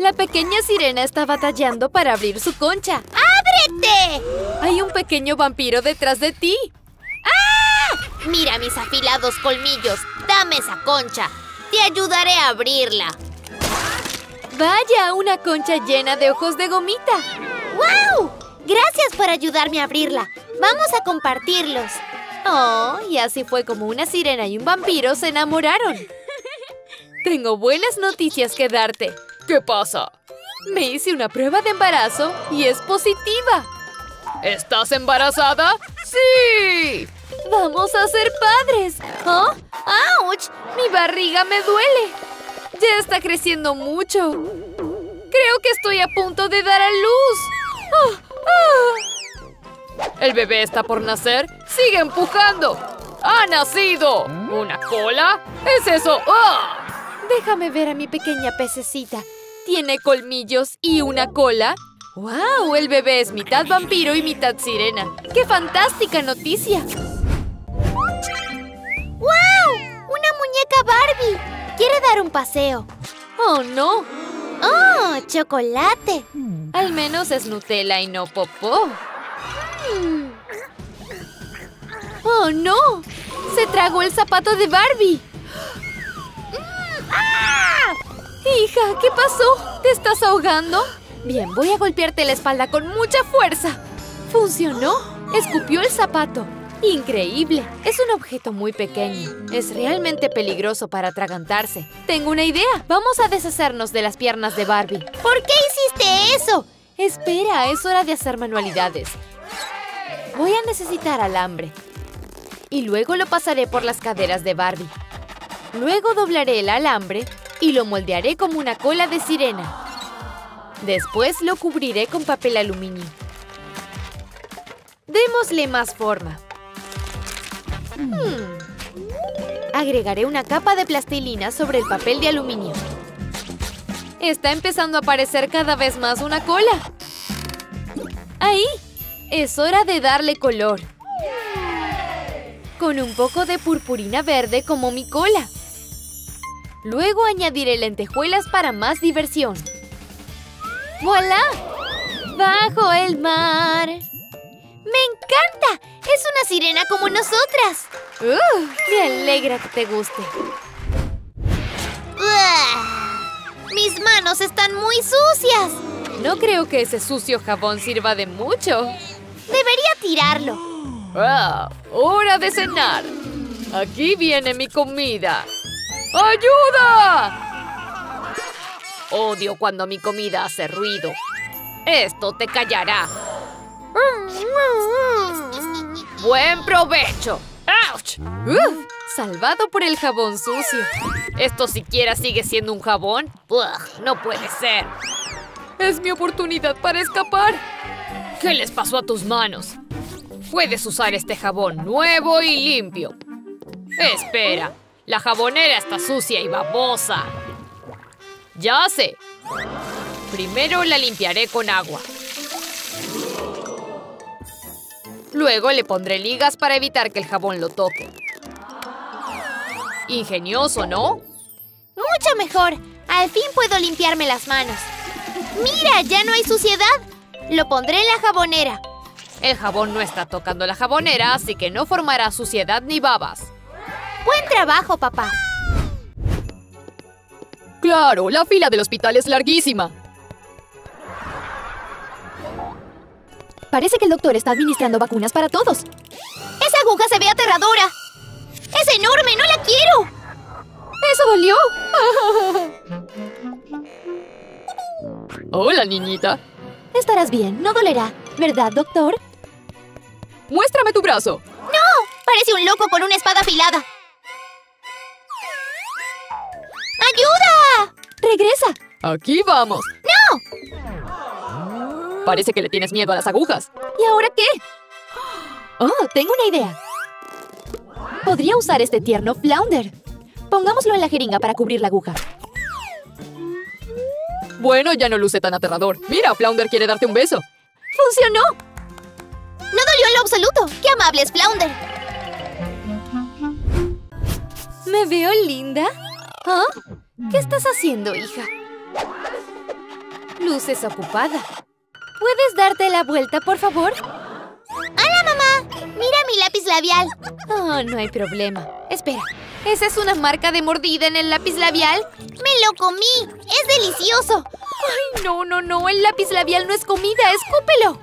La pequeña sirena está batallando para abrir su concha. ¡Ábrete! Hay un pequeño vampiro detrás de ti. ¡Ah! Mira mis afilados colmillos. Dame esa concha. Te ayudaré a abrirla. Vaya, una concha llena de ojos de gomita. ¡Guau! Gracias por ayudarme a abrirla. Vamos a compartirlos. Oh, y así fue como una sirena y un vampiro se enamoraron. Tengo buenas noticias que darte. ¿Qué pasa? Me hice una prueba de embarazo y es positiva. ¿Estás embarazada? ¡Sí! ¡Vamos a ser padres! ¿Oh? ¡Auch! ¡Mi barriga me duele! Ya está creciendo mucho. Creo que estoy a punto de dar a luz. ¡Oh! ¡Oh! ¿El bebé está por nacer? ¡Sigue empujando! ¡Ha nacido! ¿Una cola? ¿Es eso? ¡Oh! Déjame ver a mi pequeña pececita. ¿Tiene colmillos y una cola? ¡Wow! El bebé es mitad vampiro y mitad sirena. ¡Qué fantástica noticia! ¡Wow! ¡Una muñeca Barbie! Quiere dar un paseo. ¡Oh, no! ¡Oh, chocolate! Al menos es Nutella y no popó. ¡Oh, no! ¡Se tragó el zapato de Barbie! ¡Ah! Hija, ¿qué pasó? ¿Te estás ahogando? Bien, voy a golpearte la espalda con mucha fuerza. ¿Funcionó? Escupió el zapato. ¡Increíble! Es un objeto muy pequeño. Es realmente peligroso para atragantarse. Tengo una idea. Vamos a deshacernos de las piernas de Barbie. ¿Por qué hiciste eso? Espera, es hora de hacer manualidades. Voy a necesitar alambre. Y luego lo pasaré por las caderas de Barbie. Luego doblaré el alambre y lo moldearé como una cola de sirena. Después lo cubriré con papel aluminio. Démosle más forma. Agregaré una capa de plastilina sobre el papel de aluminio. Está empezando a parecer cada vez más una cola. ¡Ahí! Es hora de darle color. Con un poco de purpurina verde como mi cola. Luego añadiré lentejuelas para más diversión. ¡Voilá! ¡Bajo el mar! ¡Me encanta! ¡Es una sirena como nosotras! Me alegra que te guste. ¡Mis manos están muy sucias! No creo que ese sucio jabón sirva de mucho. Debería tirarlo. ¡Hora de cenar! Aquí viene mi comida. ¡Ayuda! Odio cuando mi comida hace ruido. Esto te callará. ¡Buen provecho! ¡Auch! Salvado por el jabón sucio. ¿Esto siquiera sigue siendo un jabón? No puede ser. Es mi oportunidad para escapar. ¿Qué les pasó a tus manos? Puedes usar este jabón nuevo y limpio. Espera, la jabonera está sucia y babosa. Ya sé. Primero la limpiaré con agua. Luego le pondré ligas para evitar que el jabón lo toque. Ingenioso, ¿no? Mucho mejor. Al fin puedo limpiarme las manos. ¡Mira! ¡Ya no hay suciedad! Lo pondré en la jabonera. El jabón no está tocando la jabonera, así que no formará suciedad ni babas. ¡Buen trabajo, papá! ¡Claro! La fila del hospital es larguísima. Parece que el doctor está administrando vacunas para todos. ¡Esa aguja se ve aterradora! ¡Es enorme! ¡No la quiero! ¡Eso dolió! Hola, niñita. Estarás bien, no dolerá. ¿Verdad, doctor? ¡Muéstrame tu brazo! ¡No! Parece un loco con una espada afilada. ¡Ayuda! ¡Regresa! ¡Aquí vamos! ¡No! Parece que le tienes miedo a las agujas. ¿Y ahora qué? Oh, tengo una idea. Podría usar este tierno Flounder. Pongámoslo en la jeringa para cubrir la aguja. Bueno, ya no luce tan aterrador. Mira, Flounder quiere darte un beso. ¡Funcionó! No dolió en lo absoluto. ¡Qué amable es Flounder! ¿Me veo linda? ¿Ah? ¿Qué estás haciendo, hija? Luces ocupada. ¿Puedes darte la vuelta, por favor? ¡Hola, mamá! ¡Mira mi lápiz labial! Oh, no hay problema. Espera, ¿esa es una marca de mordida en el lápiz labial? ¡Me lo comí! ¡Es delicioso! ¡Ay, no, no, no! El lápiz labial no es comida, escúpelo.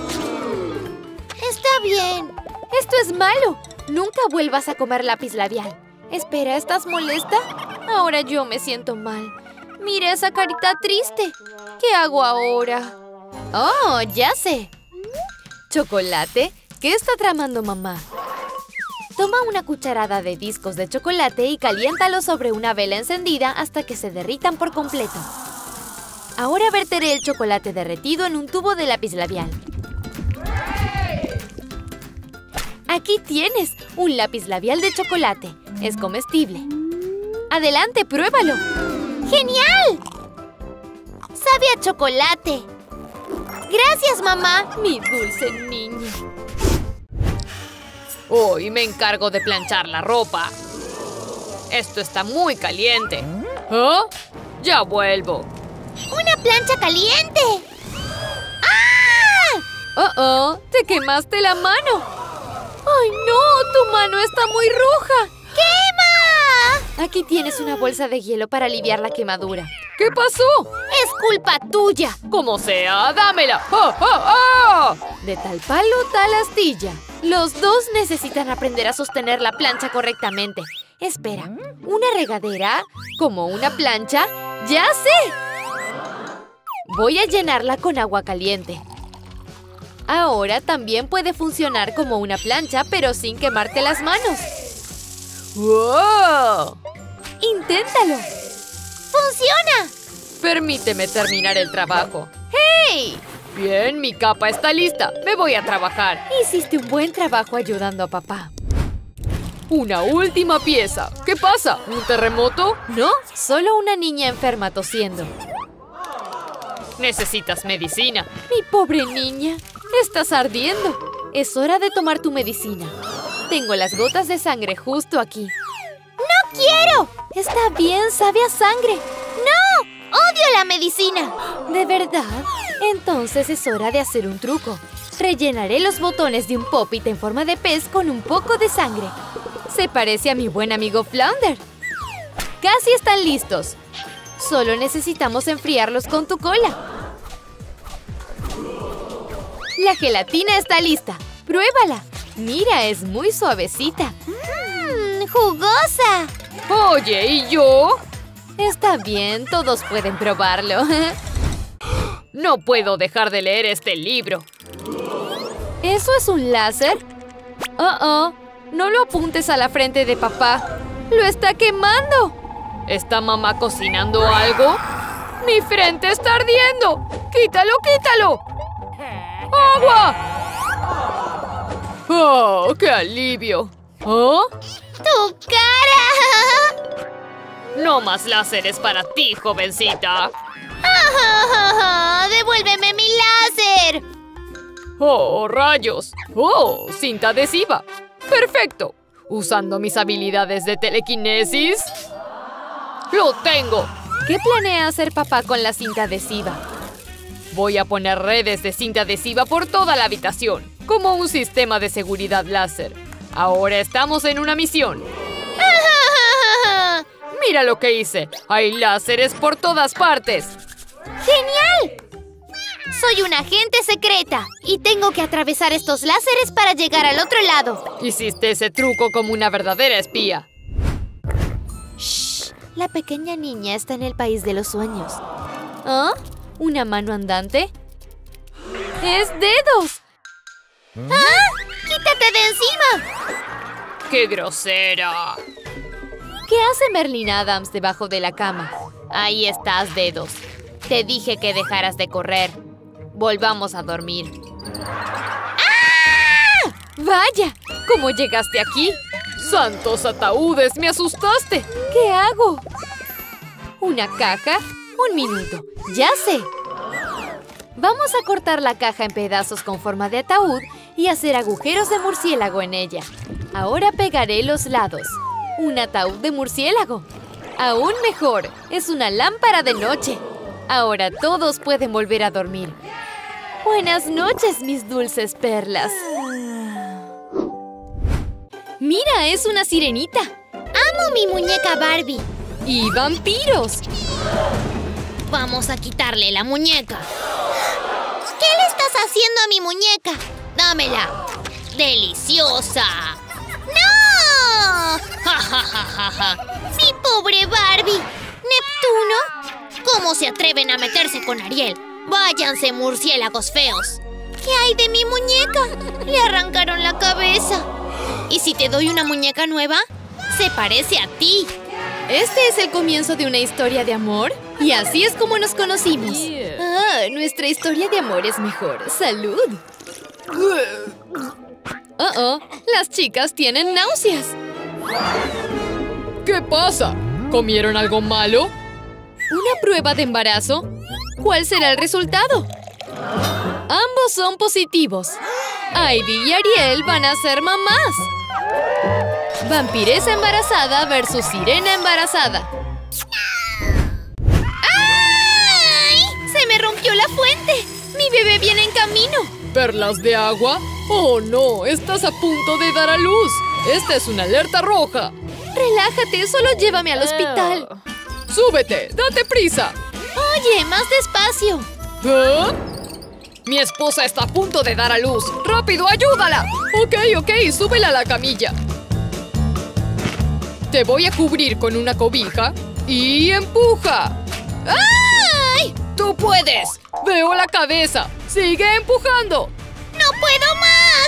Está bien. Esto es malo. Nunca vuelvas a comer lápiz labial. Espera, ¿estás molesta? Ahora yo me siento mal. Mira esa carita triste. ¿Qué hago ahora? Oh, ya sé. Chocolate. ¿Qué está tramando mamá? Toma una cucharada de discos de chocolate y caliéntalo sobre una vela encendida hasta que se derritan por completo. Ahora verteré el chocolate derretido en un tubo de lápiz labial. Aquí tienes un lápiz labial de chocolate. Es comestible. ¡Adelante, pruébalo! ¡Genial! ¡Sabe a chocolate! ¡Gracias, mamá! Mi dulce niña. Hoy me encargo de planchar la ropa. Esto está muy caliente. ¿Ah? Ya vuelvo. ¡Una plancha caliente! ¡Oh! ¡Te quemaste la mano! ¡Ay, no! ¡Tu mano está muy roja! ¡Quema! Aquí tienes una bolsa de hielo para aliviar la quemadura. ¿Qué pasó? ¡Es culpa tuya! Como sea, dámela. ¡Oh, oh, oh! De tal palo, tal astilla. Los dos necesitan aprender a sostener la plancha correctamente. Espera, ¿una regadera? ¿Como una plancha? ¡Ya sé! Voy a llenarla con agua caliente. Ahora también puede funcionar como una plancha, pero sin quemarte las manos. ¡Wow! ¡Inténtalo! ¡Funciona! Permíteme terminar el trabajo. ¡Hey! Bien, mi capa está lista. Me voy a trabajar. Hiciste un buen trabajo ayudando a papá. Una última pieza. ¿Qué pasa? ¿Un terremoto? No, solo una niña enferma tosiendo. Necesitas medicina. Mi pobre niña. Estás ardiendo. Es hora de tomar tu medicina. Tengo las gotas de sangre justo aquí. ¡No quiero! Está bien, sabe a sangre. ¡No! ¡Odio la medicina! ¿De verdad? Entonces es hora de hacer un truco. Rellenaré los botones de un Pop-It en forma de pez con un poco de sangre. Se parece a mi buen amigo Flounder. Casi están listos. Solo necesitamos enfriarlos con tu cola. La gelatina está lista. ¡Pruébala! Mira, es muy suavecita. ¡Jugosa! Oye, ¿y yo? Está bien, todos pueden probarlo. No puedo dejar de leer este libro. ¿Eso es un láser? No lo apuntes a la frente de papá. ¡Lo está quemando! ¿Está mamá cocinando algo? ¡Mi frente está ardiendo! ¡Quítalo, quítalo! ¡Agua! ¡Oh, qué alivio! ¿Oh? ¡Tu cara! No más láseres para ti, jovencita. ¡Devuélveme mi láser! ¡Oh, rayos! ¡Oh, cinta adhesiva! ¡Perfecto! Usando mis habilidades de telequinesis. ¡Lo tengo! ¿Qué planea hacer papá con la cinta adhesiva? Voy a poner redes de cinta adhesiva por toda la habitación, como un sistema de seguridad láser. Ahora estamos en una misión. ¡Mira lo que hice! ¡Hay láseres por todas partes! ¡Genial! Soy una agente secreta y tengo que atravesar estos láseres para llegar al otro lado. Hiciste ese truco como una verdadera espía. ¡Shh! La pequeña niña está en el país de los sueños. ¿Ah? ¿Una mano andante? ¡Es dedos! ¡Ah! ¡Quítate de encima! ¡Qué grosera! ¿Qué hace Merlin Adams debajo de la cama? Ahí estás, dedos. Te dije que dejaras de correr. Volvamos a dormir. ¡Ah! ¡Vaya! ¿Cómo llegaste aquí? ¡Santos ataúdes! ¡Me asustaste! ¿Qué hago? ¿Una caja? Un minuto. ¡Ya sé! Vamos a cortar la caja en pedazos con forma de ataúd y hacer agujeros de murciélago en ella. Ahora pegaré los lados. Un ataúd de murciélago. Aún mejor, es una lámpara de noche. Ahora todos pueden volver a dormir. Buenas noches, mis dulces perlas. Mira, es una sirenita. ¡Amo mi muñeca Barbie! ¡Y vampiros! Vamos a quitarle la muñeca. ¿Qué le estás haciendo a mi muñeca? ¡Dámela! ¡Deliciosa! ¡No! ¡Ja, ja, ja, ja, ja! ¡Mi pobre Barbie! ¿Neptuno? ¿Cómo se atreven a meterse con Ariel? ¡Váyanse, murciélagos feos! ¿Qué hay de mi muñeca? Le arrancaron la cabeza. ¿Y si te doy una muñeca nueva? Se parece a ti. Este es el comienzo de una historia de amor. Y así es como nos conocimos. Ah, nuestra historia de amor es mejor. ¡Salud! Las chicas tienen náuseas. ¿Qué pasa? ¿Comieron algo malo? ¿Una prueba de embarazo? ¿Cuál será el resultado? Ambos son positivos. Ivy y Ariel van a ser mamás. Vampiresa embarazada versus sirena embarazada. ¡Ay! ¡Se me rompió la fuente! ¡Mi bebé viene en camino! ¿Perlas de agua? ¡Oh, no! Estás a punto de dar a luz. Esta es una alerta roja. Relájate, solo llévame al hospital. ¡Súbete! ¡Date prisa! Oye, más despacio. ¿Ah? Mi esposa está a punto de dar a luz. ¡Rápido, ayúdala! Ok, súbela a la camilla. Te voy a cubrir con una cobija y empuja. ¡Ay! ¡Tú puedes! ¡Veo la cabeza! ¡Sigue empujando! ¡No puedo más!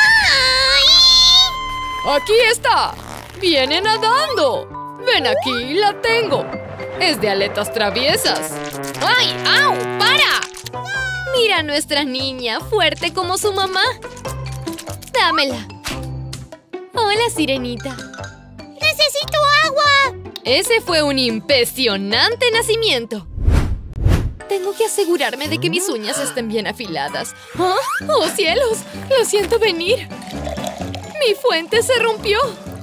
¡Ay! ¡Aquí está! ¡Viene nadando! ¡Ven aquí! ¡La tengo! Es de aletas traviesas. ¡Ay! ¡Au! ¡Para! Mira a nuestra niña, fuerte como su mamá. Dámela. Hola, sirenita. ¡Necesito agua! Ese fue un impresionante nacimiento. Tengo que asegurarme de que mis uñas estén bien afiladas. ¡Oh, oh cielos! ¡Lo siento venir! ¡Mi fuente se rompió!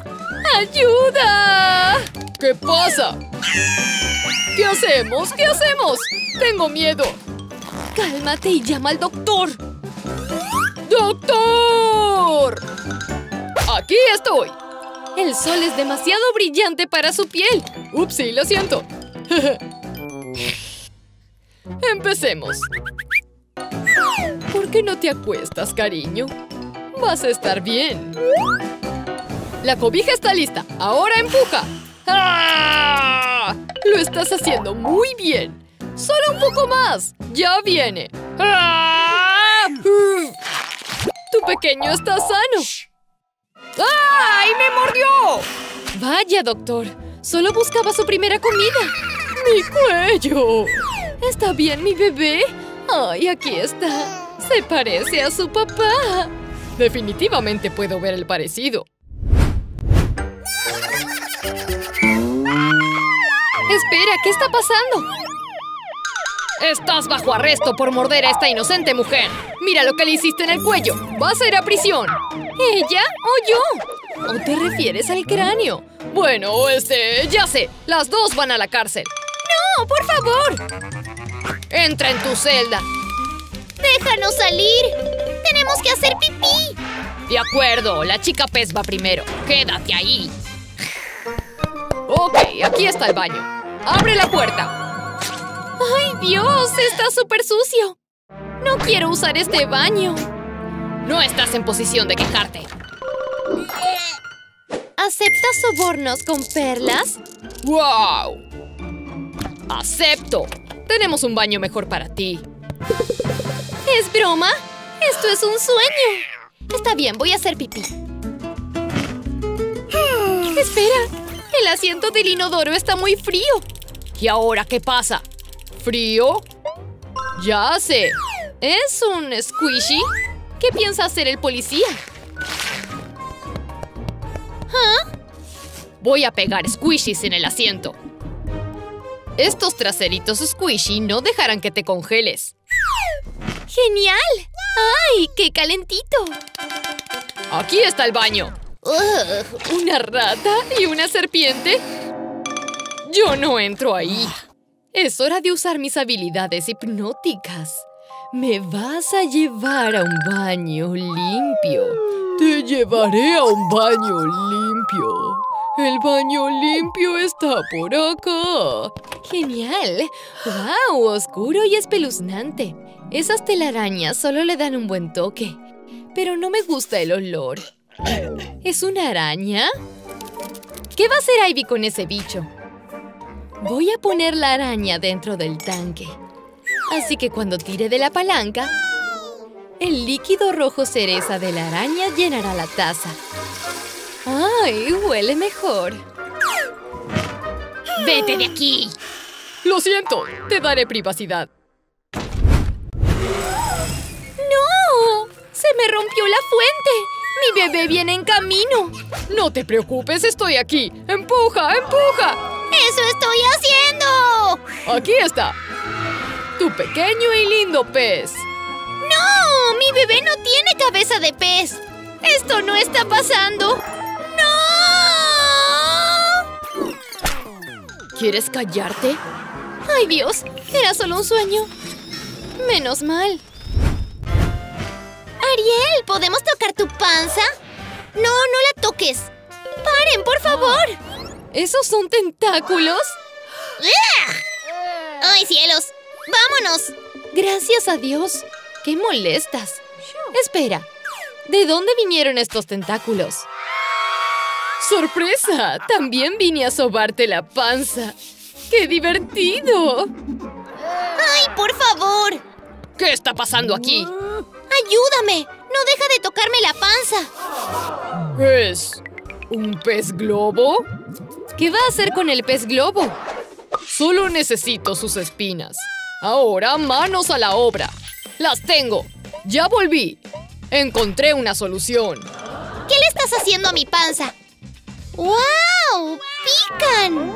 ¡Ayuda! ¿Qué pasa? ¿Qué hacemos? ¿Qué hacemos? ¡Tengo miedo! Cálmate y llama al doctor. ¡Doctor! ¡Aquí estoy! El sol es demasiado brillante para su piel. Upsi, lo siento. Empecemos. ¿Por qué no te acuestas, cariño? Vas a estar bien. La cobija está lista. Ahora empuja. ¡Ah! Lo estás haciendo muy bien. Solo un poco más. Ya viene. ¡Ah! Tu pequeño está sano. ¡Ay, me mordió! Vaya, doctor. Solo buscaba su primera comida. ¡Mi cuello! ¿Está bien mi bebé? ¡Ay, aquí está! Se parece a su papá. Definitivamente puedo ver el parecido. Espera, ¿qué está pasando? Estás bajo arresto por morder a esta inocente mujer. Mira lo que le hiciste en el cuello. Vas a ir a prisión. ¿Ella o yo? ¿O te refieres al cráneo? Bueno, ya sé. Las dos van a la cárcel. ¡No, por favor! Entra en tu celda. ¡Déjanos salir! ¡Tenemos que hacer pipí! De acuerdo, la chica pez va primero. Quédate ahí. Ok, aquí está el baño. ¡Abre la puerta! ¡Ay, Dios! ¡Está súper sucio! No quiero usar este baño. No estás en posición de quejarte. ¿Aceptas sobornos con perlas? ¡Wow! ¡Acepto! Tenemos un baño mejor para ti. ¿Es broma? ¡Esto es un sueño! Está bien, voy a hacer pipí. Espera, el asiento del inodoro está muy frío. ¿Y ahora qué pasa? ¿Frío? Ya sé. ¿Es un squishy? ¿Qué piensa hacer el policía? ¿Ah? Voy a pegar squishies en el asiento. Estos traseritos squishy no dejarán que te congeles. ¡Genial! ¡Ay, qué calentito! Aquí está el baño. ¿Una rata y una serpiente? Yo no entro ahí. Es hora de usar mis habilidades hipnóticas. Me vas a llevar a un baño limpio. Te llevaré a un baño limpio. El baño limpio está por acá. ¡Genial! ¡Wow! Oscuro y espeluznante. Esas telarañas solo le dan un buen toque. Pero no me gusta el olor. ¿Es una araña? ¿Qué va a hacer Ivy con ese bicho? Voy a poner la araña dentro del tanque. Así que cuando tire de la palanca, el líquido rojo cereza de la araña llenará la taza. ¡Ay! Huele mejor. ¡Vete de aquí! Lo siento, te daré privacidad. ¡No! ¡Se me rompió la fuente! ¡Mi bebé viene en camino! No te preocupes, estoy aquí. ¡Empuja, empuja! ¡Eso estoy haciendo! Aquí está. Tu pequeño y lindo pez. ¡No! ¡Mi bebé no tiene cabeza de pez! ¡Esto no está pasando! ¡No! ¿Quieres callarte? ¡Ay, Dios! Era solo un sueño. Menos mal. Ariel, ¿podemos tocar tu panza? No, no la toques. ¡Paren, por favor! ¿Esos son tentáculos? ¡Ay, cielos! ¡Vámonos! Gracias a Dios. ¡Qué molestas! Espera, ¿de dónde vinieron estos tentáculos? ¡Sorpresa! También vine a sobarte la panza. ¡Qué divertido! ¡Ay, por favor! ¿Qué está pasando aquí? ¡Ayúdame! ¡No deja de tocarme la panza! ¿Es un pez globo? ¿Qué va a hacer con el pez globo? Solo necesito sus espinas. Ahora, manos a la obra. ¡Las tengo! ¡Ya volví! Encontré una solución. ¿Qué le estás haciendo a mi panza? ¡Wow! ¡Pican!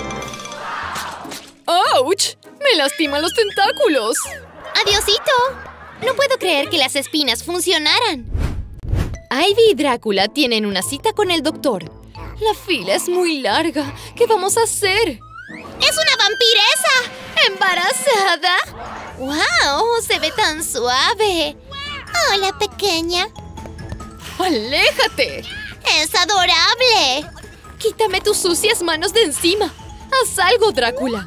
¡Auch! ¡Me lastiman los tentáculos! ¡Adiosito! No puedo creer que las espinas funcionaran. Ivy y Drácula tienen una cita con el doctor. La fila es muy larga. ¿Qué vamos a hacer? ¡Es una vampiresa! ¿Embarazada? ¡Wow! ¡Se ve tan suave! ¡Hola, pequeña! ¡Aléjate! ¡Es adorable! ¡Quítame tus sucias manos de encima! ¡Haz algo, Drácula!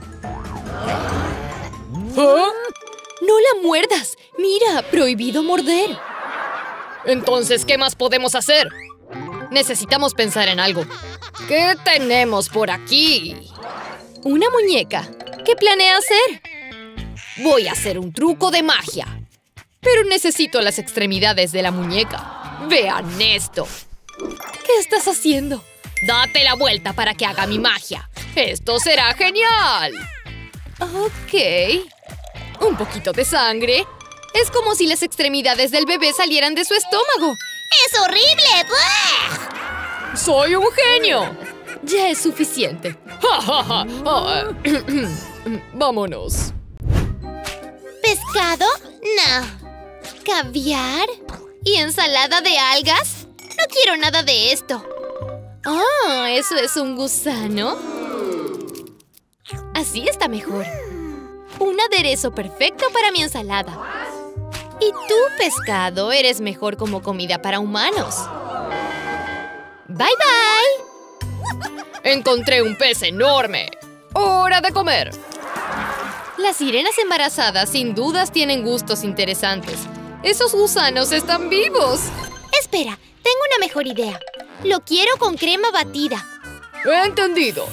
¿Ah? ¡No la muerdas! ¡Mira! ¡Prohibido morder! Entonces, ¿qué más podemos hacer? Necesitamos pensar en algo. ¿Qué tenemos por aquí? Una muñeca. ¿Qué planea hacer? Voy a hacer un truco de magia. Pero necesito las extremidades de la muñeca. ¡Vean esto! ¿Qué estás haciendo? Date la vuelta para que haga mi magia. ¡Esto será genial! Ok. Un poquito de sangre. Es como si las extremidades del bebé salieran de su estómago. ¡Es horrible! ¡Buah! ¡Soy un genio! Ya es suficiente. ¡Ja, ja, ja! Vámonos. ¿Pescado? No. ¿Caviar? ¿Y ensalada de algas? No quiero nada de esto. Ah, ¿eso es un gusano? Así está mejor. Un aderezo perfecto para mi ensalada. Y tú, pescado, eres mejor como comida para humanos. ¡Bye, bye! Encontré un pez enorme. ¡Hora de comer! Las sirenas embarazadas sin dudas tienen gustos interesantes. ¡Esos gusanos están vivos! Espera, tengo una mejor idea. Lo quiero con crema batida. ¡Entendido!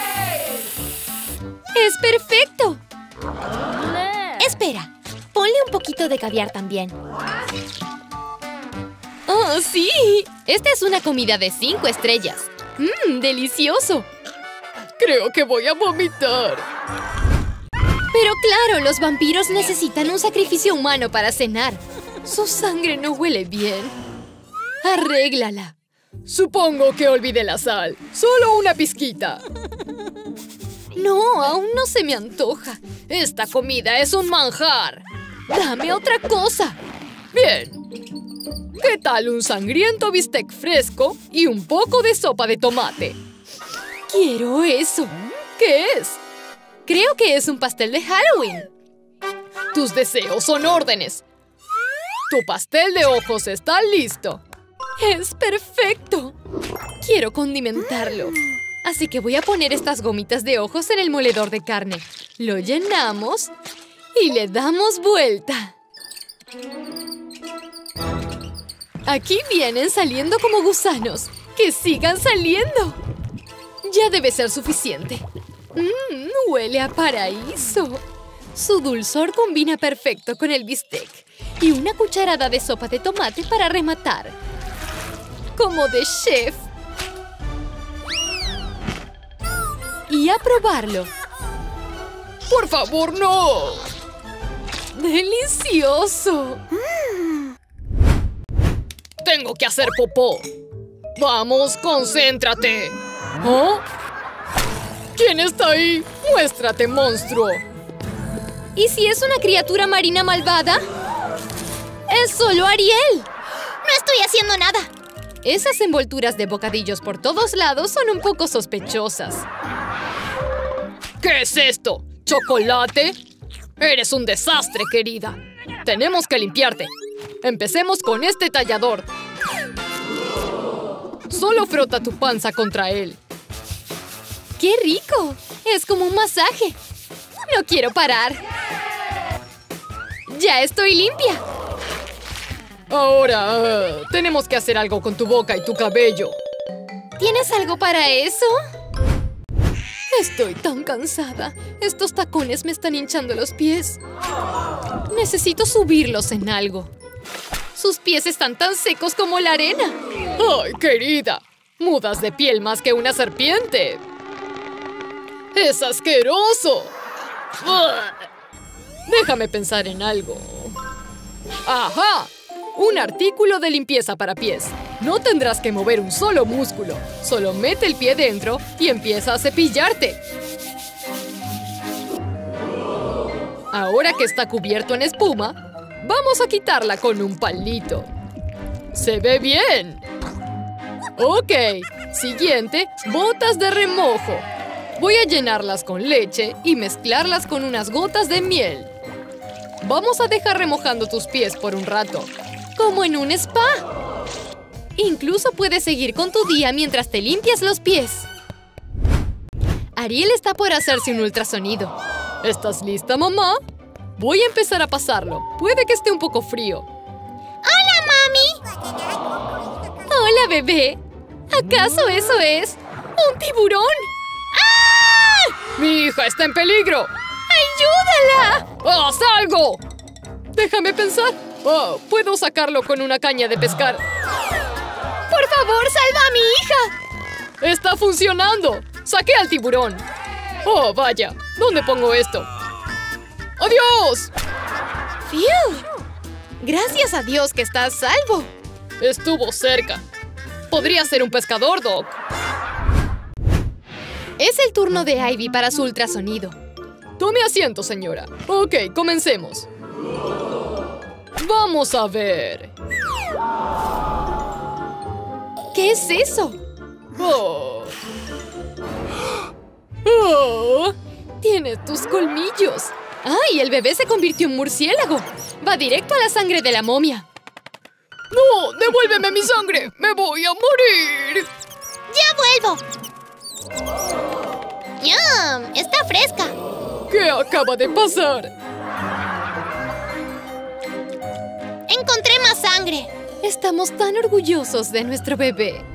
¡Es perfecto! Espera, ponle un poquito de caviar también. ¡Oh, sí! Esta es una comida de 5 estrellas. ¡Delicioso! Creo que voy a vomitar. Pero claro, los vampiros necesitan un sacrificio humano para cenar. Su sangre no huele bien. Arréglala. Supongo que olvidé la sal. Solo una pizquita. No, aún no se me antoja. Esta comida es un manjar. ¡Dame otra cosa! Bien. ¿Qué tal un sangriento bistec fresco y un poco de sopa de tomate? ¡Quiero eso! ¿Qué es? Creo que es un pastel de Halloween. Tus deseos son órdenes. Tu pastel de ojos está listo. ¡Es perfecto! Quiero condimentarlo. Así que voy a poner estas gomitas de ojos en el moledor de carne. Lo llenamos y le damos vuelta. Aquí vienen saliendo como gusanos. ¡Que sigan saliendo! Ya debe ser suficiente. Huele a paraíso. Su dulzor combina perfecto con el bistec. Y una cucharada de sopa de tomate para rematar. Como de chef. Y a probarlo. ¡Por favor, no! ¡Delicioso! Tengo que hacer popó. ¡Vamos, concéntrate! ¿Oh? ¿Quién está ahí? ¡Muéstrate, monstruo! ¿Y si es una criatura marina malvada? ¡Es solo Ariel! ¡No estoy haciendo nada! Esas envolturas de bocadillos por todos lados son un poco sospechosas. ¿Qué es esto? ¿Chocolate? Eres un desastre, querida. Tenemos que limpiarte. Empecemos con este tallador. Solo frota tu panza contra él. ¡Qué rico! Es como un masaje. No quiero parar. ¡Ya estoy limpia! Ahora, tenemos que hacer algo con tu boca y tu cabello. ¿Tienes algo para eso? Estoy tan cansada. Estos tacones me están hinchando los pies. Necesito subirlos en algo. Sus pies están tan secos como la arena. ¡Ay, querida! Mudas de piel más que una serpiente. ¡Es asqueroso! Déjame pensar en algo. ¡Ajá! Un artículo de limpieza para pies. No tendrás que mover un solo músculo. Solo mete el pie dentro y empieza a cepillarte. Ahora que está cubierto en espuma, vamos a quitarla con un palito. ¡Se ve bien! Ok, siguiente, botas de remojo. Voy a llenarlas con leche y mezclarlas con unas gotas de miel. Vamos a dejar remojando tus pies por un rato. Como en un spa. Incluso puedes seguir con tu día mientras te limpias los pies. Ariel está por hacerse un ultrasonido. ¿Estás lista, mamá? Voy a empezar a pasarlo. Puede que esté un poco frío. ¡Hola, mami! ¡Hola, bebé! ¿Acaso eso es un tiburón? ¡Ah! ¡Mi hija está en peligro! ¡Ayúdala! ¡Haz algo! Déjame pensar. Puedo sacarlo con una caña de pescar. ¡Por favor, salva a mi hija! ¡Está funcionando! ¡Saqué al tiburón! ¡Oh, vaya! ¿Dónde pongo esto? ¡Adiós! ¡Fiu! Gracias a Dios que estás a salvo. Estuvo cerca. Podría ser un pescador, Doc. Es el turno de Ivy para su ultrasonido. Tome asiento, señora. Ok, comencemos. Vamos a ver. ¿Qué es eso? Oh. Oh. Tiene tus colmillos. ¡Ay! El bebé se convirtió en murciélago. Va directo a la sangre de la momia. ¡No! ¡Devuélveme mi sangre! ¡Me voy a morir! ¡Ya vuelvo! ¡Yum! ¡Está fresca! ¿Qué acaba de pasar? ¡Encontré más sangre! Estamos tan orgullosos de nuestro bebé.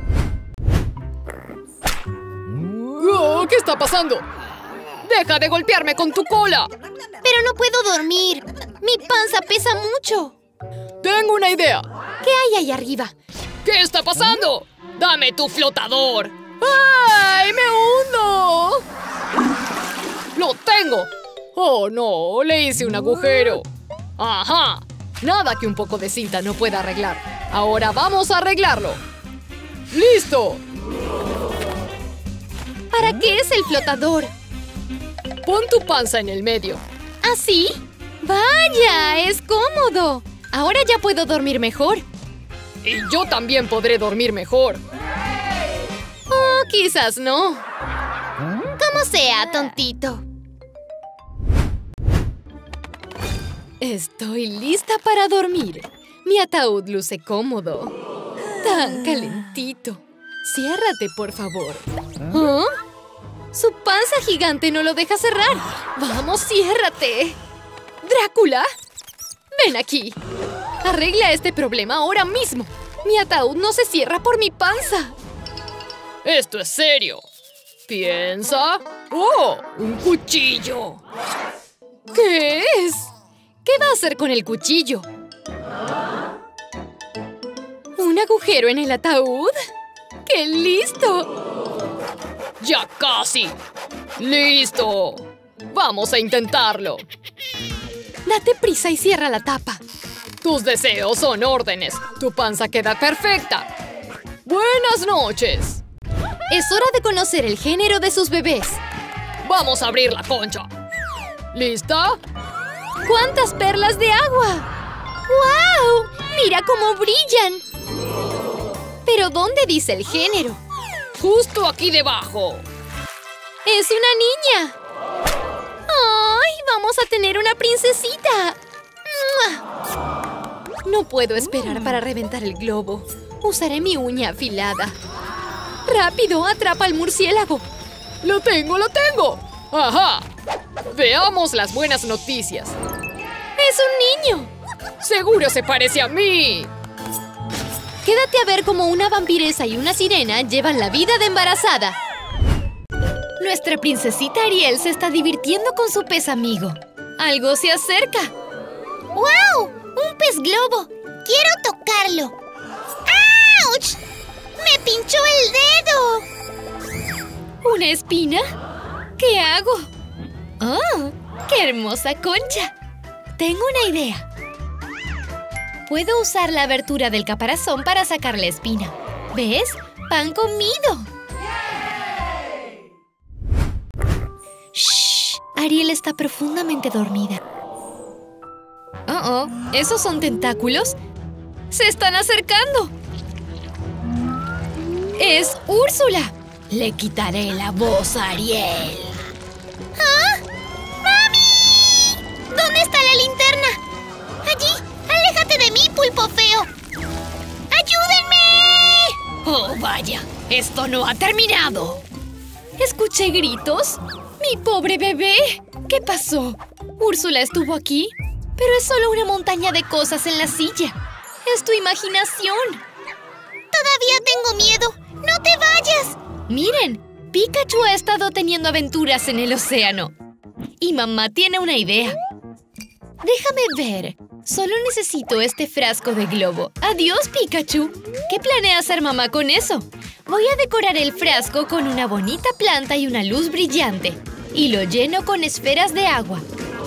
Oh, ¿qué está pasando? ¡Deja de golpearme con tu cola! Pero no puedo dormir. Mi panza pesa mucho. ¡Tengo una idea! ¿Qué hay ahí arriba? ¿Qué está pasando? ¡Dame tu flotador! ¡Ay, me hundo! ¡Lo tengo! ¡Oh, no! Le hice un agujero. ¡Ajá! Nada que un poco de cinta no pueda arreglar. Ahora vamos a arreglarlo. ¡Listo! ¿Para qué es el flotador? Pon tu panza en el medio. ¿Así? ¡Vaya! ¡Es cómodo! Ahora ya puedo dormir mejor. Y yo también podré dormir mejor. Oh, quizás no. Como sea, tontito. Estoy lista para dormir. Mi ataúd luce cómodo. Tan calentito. Ciérrate, por favor. ¿Ah? Su panza gigante no lo deja cerrar. ¡Vamos, ciérrate! ¡Drácula! ¡Ven aquí! Arregla este problema ahora mismo. Mi ataúd no se cierra por mi panza. ¡Esto es serio! ¿Piensa? ¡Oh! ¡Un cuchillo! ¿Qué es? ¿Qué va a hacer con el cuchillo? ¿Un agujero en el ataúd? ¡Qué listo! ¡Ya casi! ¡Listo! ¡Vamos a intentarlo! Date prisa y cierra la tapa. Tus deseos son órdenes. Tu panza queda perfecta. ¡Buenas noches! Es hora de conocer el género de sus bebés. Vamos a abrir la concha. ¿Lista? ¡Cuántas perlas de agua! ¡Guau! ¡Mira cómo brillan! ¿Pero dónde dice el género? Justo aquí debajo. ¡Es una niña! ¡Ay! ¡Vamos a tener una princesita! ¡Mua! No puedo esperar para reventar el globo. Usaré mi uña afilada. ¡Rápido! ¡Atrapa al murciélago! ¡Lo tengo, lo tengo! ¡Ajá! Veamos las buenas noticias. ¡Es un niño! ¡Seguro se parece a mí! Quédate a ver cómo una vampiresa y una sirena llevan la vida de embarazada. Nuestra princesita Ariel se está divirtiendo con su pez amigo. Algo se acerca. ¡Guau! ¡Un pez globo! ¡Quiero tocarlo! ¡Auch! ¡Me pinchó el dedo! ¿Una espina? ¿Qué hago? ¡Oh! ¡Qué hermosa concha! Tengo una idea. Puedo usar la abertura del caparazón para sacar la espina. ¿Ves? ¡Pan comido! ¡Shh! Ariel está profundamente dormida. ¡Oh! ¿Esos son tentáculos? ¡Se están acercando! ¡Es Úrsula! Le quitaré la voz a Ariel. ¿Ah? ¡Mami! ¿Dónde está la linterna? ¡Allí! ¡Aléjate de mí, pulpo feo! ¡Ayúdenme! ¡Oh, vaya! ¡Esto no ha terminado! ¿Escuché gritos? ¡Mi pobre bebé! ¿Qué pasó? ¿Úrsula estuvo aquí? Pero es solo una montaña de cosas en la silla. ¡Es tu imaginación! ¡Todavía tengo miedo! ¡No te vayas! ¡Miren! Pikachu ha estado teniendo aventuras en el océano. Y mamá tiene una idea. Déjame ver. Solo necesito este frasco de globo. ¡Adiós, Pikachu! ¿Qué planea hacer mamá con eso? Voy a decorar el frasco con una bonita planta y una luz brillante. Y lo lleno con esferas de agua.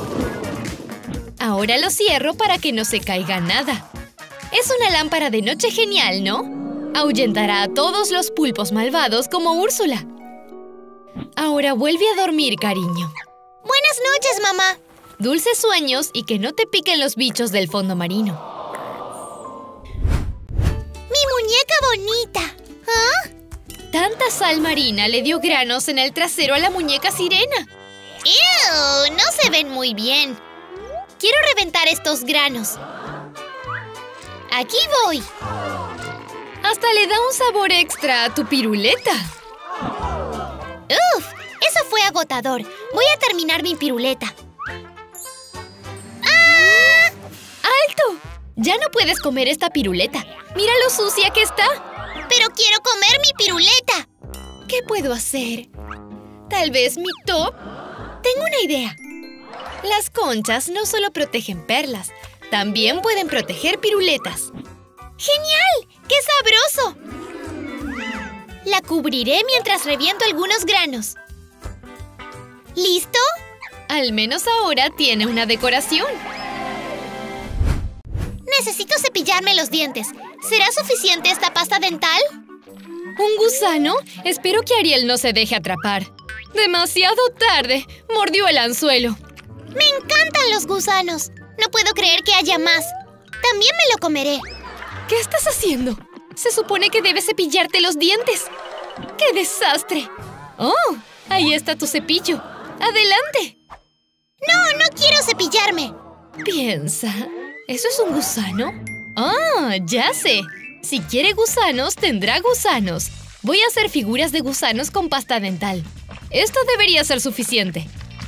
Ahora lo cierro para que no se caiga nada. Es una lámpara de noche genial, ¿no? Ahuyentará a todos los pulpos malvados como Úrsula. Ahora vuelve a dormir, cariño. Buenas noches, mamá. Dulces sueños y que no te piquen los bichos del fondo marino. ¡Mi muñeca bonita! ¿Ah? Tanta sal marina le dio granos en el trasero a la muñeca sirena. ¡Ew! No se ven muy bien. Quiero reventar estos granos. Aquí voy. Hasta le da un sabor extra a tu piruleta. ¡Uf! Eso fue agotador. Voy a terminar mi piruleta. ¡Ah! ¡Alto! Ya no puedes comer esta piruleta. Mira lo sucia que está. ¡Pero quiero comer mi piruleta! ¿Qué puedo hacer? ¿Tal vez mi top? Tengo una idea. Las conchas no solo protegen perlas, también pueden proteger piruletas. ¡Genial! ¡Qué sabroso! La cubriré mientras reviento algunos granos. ¿Listo? Al menos ahora tiene una decoración. Necesito cepillarme los dientes. ¿Será suficiente esta pasta dental? ¿Un gusano? Espero que Ariel no se deje atrapar. ¡Demasiado tarde! Mordió el anzuelo. ¡Me encantan los gusanos! No puedo creer que haya más. También me lo comeré. ¿Qué estás haciendo? Se supone que debes cepillarte los dientes. ¡Qué desastre! ¡Oh! Ahí está tu cepillo. ¡Adelante! ¡No, no quiero cepillarme! Piensa, ¿eso es un gusano? ¡Ah, ya sé! Si quiere gusanos, tendrá gusanos. Voy a hacer figuras de gusanos con pasta dental. Esto debería ser suficiente.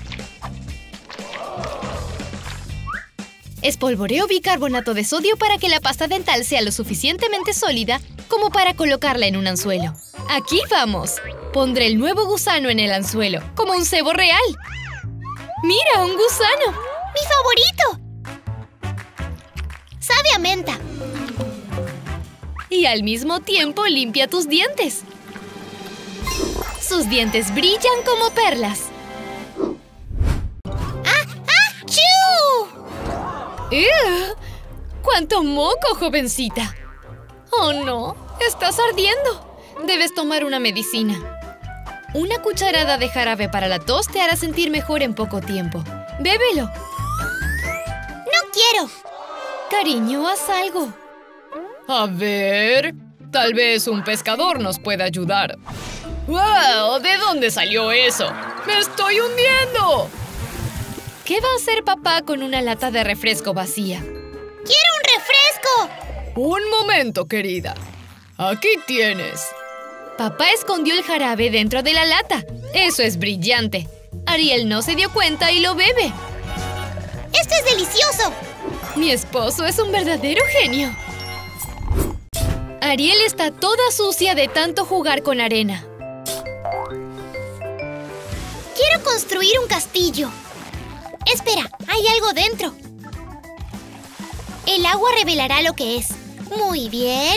Espolvoreo bicarbonato de sodio para que la pasta dental sea lo suficientemente sólida como para colocarla en un anzuelo. ¡Aquí vamos! Pondré el nuevo gusano en el anzuelo, como un cebo real. ¡Mira, un gusano! ¡Mi favorito! Sabe a menta. Y al mismo tiempo limpia tus dientes. Sus dientes brillan como perlas. ¡Achú! ¡Ew! ¡Cuánto moco, jovencita! ¡Oh, no! ¡Estás ardiendo! Debes tomar una medicina. Una cucharada de jarabe para la tos te hará sentir mejor en poco tiempo. ¡Bébelo! ¡No quiero! Cariño, haz algo. A ver, tal vez un pescador nos pueda ayudar. ¡Wow! ¿De dónde salió eso? ¡Me estoy hundiendo! ¿Qué va a hacer papá con una lata de refresco vacía? ¡Quiero un refresco! Un momento, querida. Aquí tienes. Papá escondió el jarabe dentro de la lata. Eso es brillante. Ariel no se dio cuenta y lo bebe. ¡Esto es delicioso! Mi esposo es un verdadero genio. Ariel está toda sucia de tanto jugar con arena. Quiero construir un castillo. Espera, hay algo dentro. El agua revelará lo que es. Muy bien.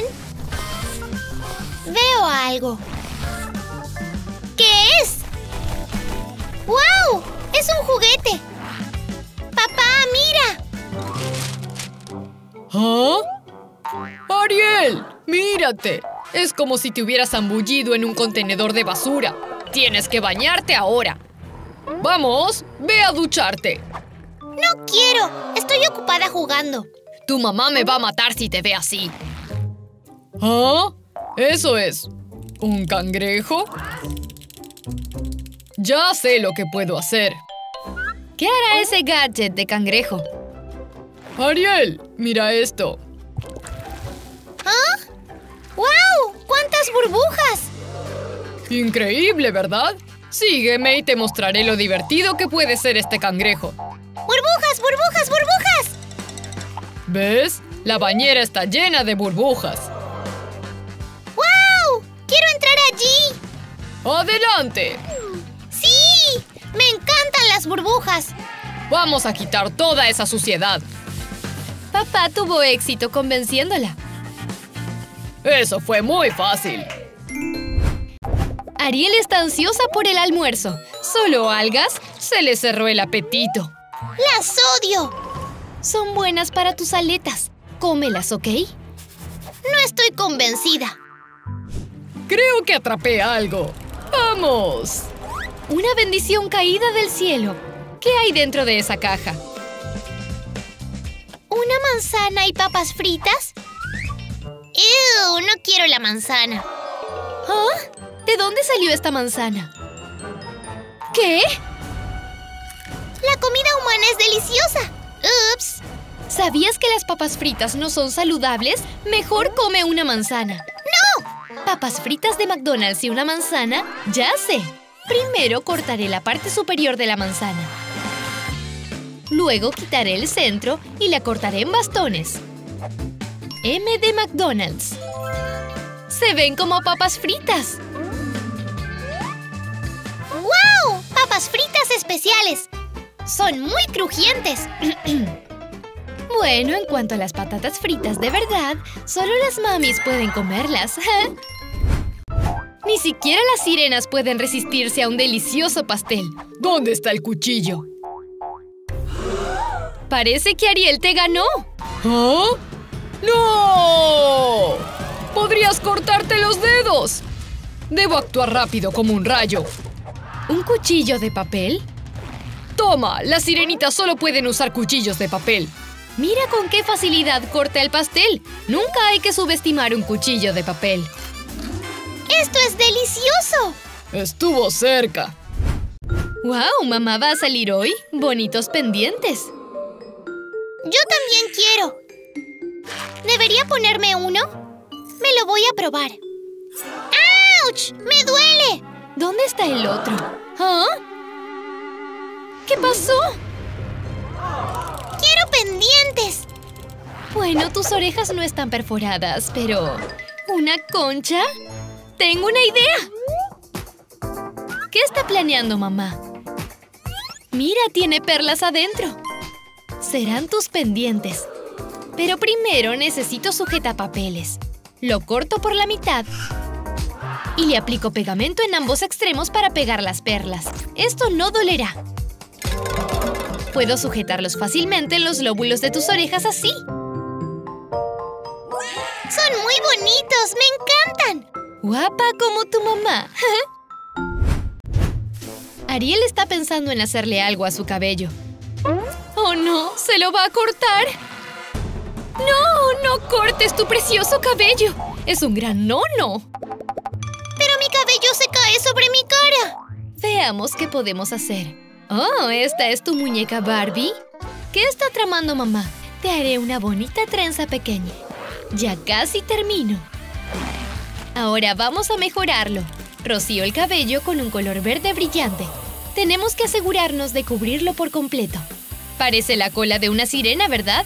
Veo algo. ¿Qué es? ¡Wow! ¡Es un juguete! ¡Papá, mira! ¿Ah? ¡Ariel! ¡Mírate! Es como si te hubieras zambullido en un contenedor de basura. Tienes que bañarte ahora. ¡Vamos! ¡Ve a ducharte! ¡No quiero! Estoy ocupada jugando. Tu mamá me va a matar si te ve así. ¿Ah? Eso es. ¿Un cangrejo? Ya sé lo que puedo hacer. ¿Qué hará ese gadget de cangrejo? Ariel, mira esto. ¿Ah? ¡Wow! ¡Cuántas burbujas! Increíble, ¿verdad? Sígueme y te mostraré lo divertido que puede ser este cangrejo. ¡Burbujas, burbujas, burbujas! ¿Ves? La bañera está llena de burbujas. ¡Wow! ¡Quiero entrar allí! ¡Adelante! ¡Sí! ¡Me encantan las burbujas! Vamos a quitar toda esa suciedad. Papá tuvo éxito convenciéndola. Eso fue muy fácil. Ariel está ansiosa por el almuerzo. Solo algas, se le cerró el apetito. ¡Las odio! Son buenas para tus aletas. Cómelas, ¿ok? No estoy convencida. Creo que atrapé algo. ¡Vamos! Una bendición caída del cielo. ¿Qué hay dentro de esa caja? ¿Una manzana y papas fritas? ¡Ew! No quiero la manzana. ¿Ah? ¿De dónde salió esta manzana? ¿Qué? La comida humana es deliciosa. ¡Ups! ¿Sabías que las papas fritas no son saludables? Mejor come una manzana. ¡No! ¿Papas fritas de McDonald's y una manzana? ¡Ya sé! Primero cortaré la parte superior de la manzana. Luego quitaré el centro y la cortaré en bastones. M de McDonald's. ¡Se ven como papas fritas! ¡Wow! ¡Papas fritas especiales! ¡Son muy crujientes! Bueno, en cuanto a las patatas fritas de verdad, solo las mamis pueden comerlas. Ni siquiera las sirenas pueden resistirse a un delicioso pastel. ¿Dónde está el cuchillo? Parece que Ariel te ganó. ¿Ah? ¡No! ¡Podrías cortarte los dedos! Debo actuar rápido como un rayo. ¿Un cuchillo de papel? ¡Toma! Las sirenitas solo pueden usar cuchillos de papel. Mira con qué facilidad corta el pastel. Nunca hay que subestimar un cuchillo de papel. ¡Esto es delicioso! Estuvo cerca. ¡Wow! ¿Mamá va a salir hoy? Bonitos pendientes. Yo también quiero. ¿Debería ponerme uno? Me lo voy a probar. ¡Auch! ¡Me duele! ¿Dónde está el otro? ¿Ah? ¿Qué pasó? ¡Quiero pendientes! Bueno, tus orejas no están perforadas, pero... ¿una concha? ¡Tengo una idea! ¿Qué está planeando, mamá? Mira, tiene perlas adentro. Serán tus pendientes. Pero primero necesito sujetapapeles. Lo corto por la mitad y le aplico pegamento en ambos extremos para pegar las perlas. Esto no dolerá. Puedo sujetarlos fácilmente en los lóbulos de tus orejas así. ¡Son muy bonitos! ¡Me encantan! Guapa como tu mamá. Ariel está pensando en hacerle algo a su cabello. ¡Oh, no! ¡Se lo va a cortar! ¡No! ¡No cortes tu precioso cabello! ¡Es un gran no-no! ¡Pero mi cabello se cae sobre mi cara! Veamos qué podemos hacer. ¡Oh! ¿Esta es tu muñeca Barbie? ¿Qué está tramando mamá? Te haré una bonita trenza pequeña. Ya casi termino. Ahora vamos a mejorarlo. Rocío el cabello con un color verde brillante. Tenemos que asegurarnos de cubrirlo por completo. Parece la cola de una sirena, ¿verdad?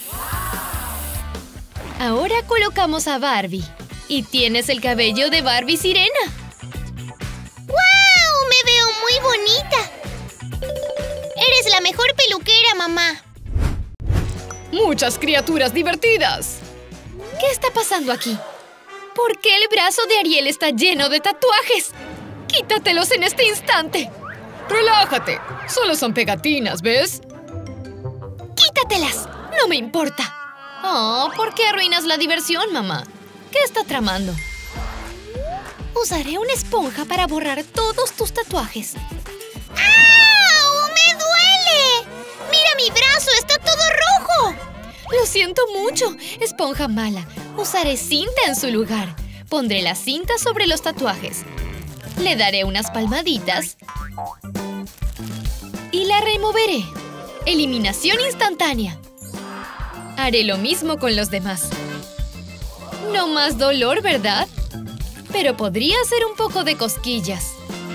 Ahora colocamos a Barbie. Y tienes el cabello de Barbie sirena. ¡Guau! ¡Me veo muy bonita! Eres la mejor peluquera, mamá. ¡Muchas criaturas divertidas! ¿Qué está pasando aquí? ¿Por qué el brazo de Ariel está lleno de tatuajes? ¡Quítatelos en este instante! ¡Relájate! Solo son pegatinas, ¿ves? ¡Quítatelas! ¡No me importa! Oh, ¿por qué arruinas la diversión, mamá? ¿Qué está tramando? Usaré una esponja para borrar todos tus tatuajes. ¡Au! ¡Me duele! ¡Mira mi brazo! ¡Está todo rojo! Lo siento mucho, esponja mala. Usaré cinta en su lugar. Pondré la cinta sobre los tatuajes. Le daré unas palmaditas y la removeré. Eliminación instantánea. Haré lo mismo con los demás. No más dolor, ¿verdad? Pero podría hacer un poco de cosquillas.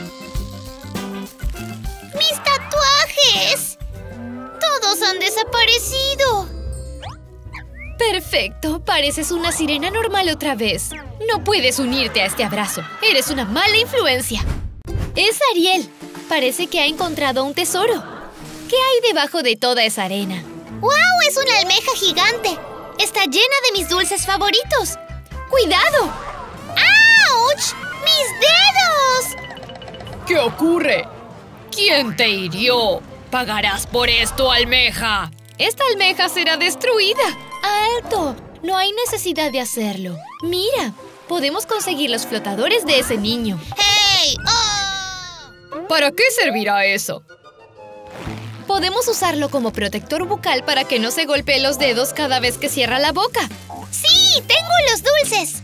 ¡Mis tatuajes! ¡Todos han desaparecido! Perfecto, pareces una sirena normal otra vez. No puedes unirte a este abrazo. Eres una mala influencia. Es Ariel. Parece que ha encontrado un tesoro. ¿Qué hay debajo de toda esa arena? ¡Guau! ¡Es una almeja gigante! ¡Está llena de mis dulces favoritos! ¡Cuidado! ¡Auch! ¡Mis dedos! ¿Qué ocurre? ¿Quién te hirió? ¡Pagarás por esto, almeja! Esta almeja será destruida. ¡Alto! No hay necesidad de hacerlo. Mira, podemos conseguir los flotadores de ese niño. ¡Hey! ¡Oh! ¿Para qué servirá eso? Podemos usarlo como protector bucal para que no se golpee los dedos cada vez que cierra la boca. ¡Sí! ¡Tengo los dulces!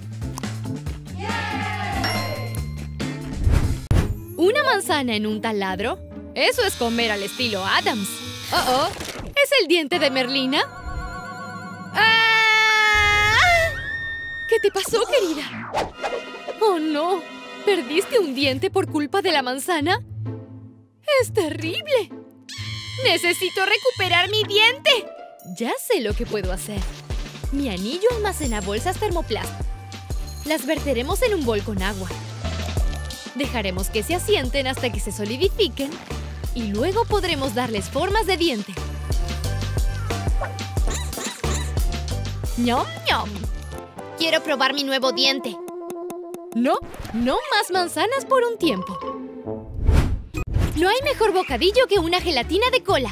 ¿Una manzana en un taladro? Eso es comer al estilo Adams. Oh, ¿es el diente de Merlina? ¡Ah! ¿Qué te pasó, querida? Oh, no. ¿Perdiste un diente por culpa de la manzana? ¡Es terrible! ¡Necesito recuperar mi diente! Ya sé lo que puedo hacer. Mi anillo almacena bolsas termoplast. Las verteremos en un bol con agua. Dejaremos que se asienten hasta que se solidifiquen y luego podremos darles formas de diente. ¡Ñom, ñom! Quiero probar mi nuevo diente. No más manzanas por un tiempo. No hay mejor bocadillo que una gelatina de cola.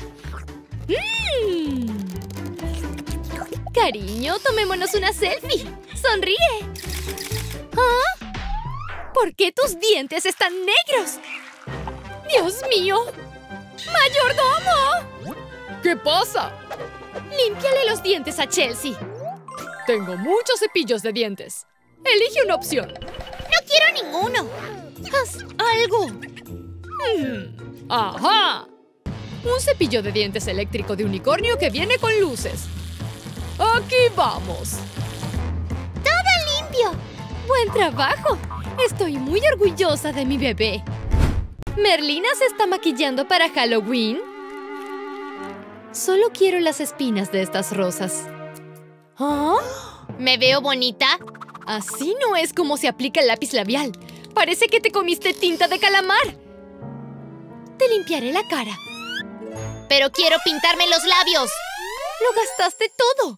Cariño, tomémonos una selfie. ¡Sonríe! ¿Ah? ¿Por qué tus dientes están negros? ¡Dios mío! ¡Mayordomo! ¿Qué pasa? Límpiale los dientes a Chelsea. Tengo muchos cepillos de dientes. Elige una opción. ¡No quiero ninguno! ¡Haz algo! ¡Ajá! Un cepillo de dientes eléctrico de unicornio que viene con luces. ¡Aquí vamos! ¡Todo limpio! ¡Buen trabajo! Estoy muy orgullosa de mi bebé. ¿Merlina se está maquillando para Halloween? Solo quiero las espinas de estas rosas. ¿Ah? ¿Me veo bonita? Así no es como se aplica el lápiz labial. Parece que te comiste tinta de calamar. Te limpiaré la cara. Pero quiero pintarme los labios. ¡Lo gastaste todo!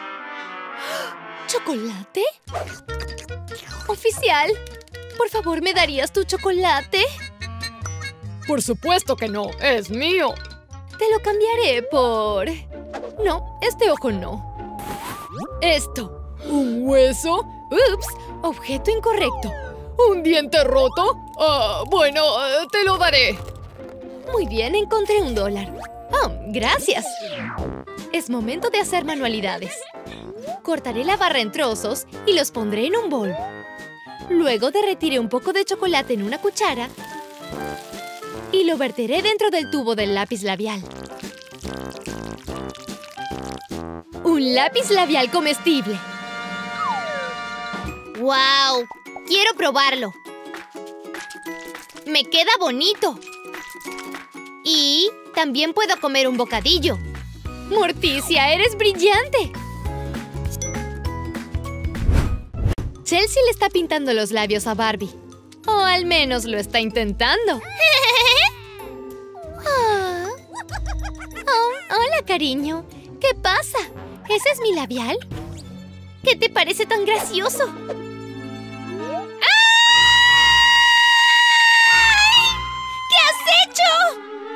¿Chocolate? Oficial, por favor, ¿me darías tu chocolate? Por supuesto que no, es mío. Te lo cambiaré por... No, este ojo no. Esto. ¿Un hueso? Ups, objeto incorrecto. ¿Un diente roto? Bueno, te lo daré. Muy bien, encontré $1. Oh, gracias. Es momento de hacer manualidades. Cortaré la barra en trozos y los pondré en un bol. Luego derretiré un poco de chocolate en una cuchara y lo verteré dentro del tubo del lápiz labial. ¡Un lápiz labial comestible! ¡Wow! Quiero probarlo. Me queda bonito. Y también puedo comer un bocadillo. ¡Morticia, eres brillante! Chelsea le está pintando los labios a Barbie. O al menos lo está intentando. Hola, cariño. ¿Qué pasa? ¿Ese es mi labial? ¿Qué te parece tan gracioso? ¿Qué has hecho?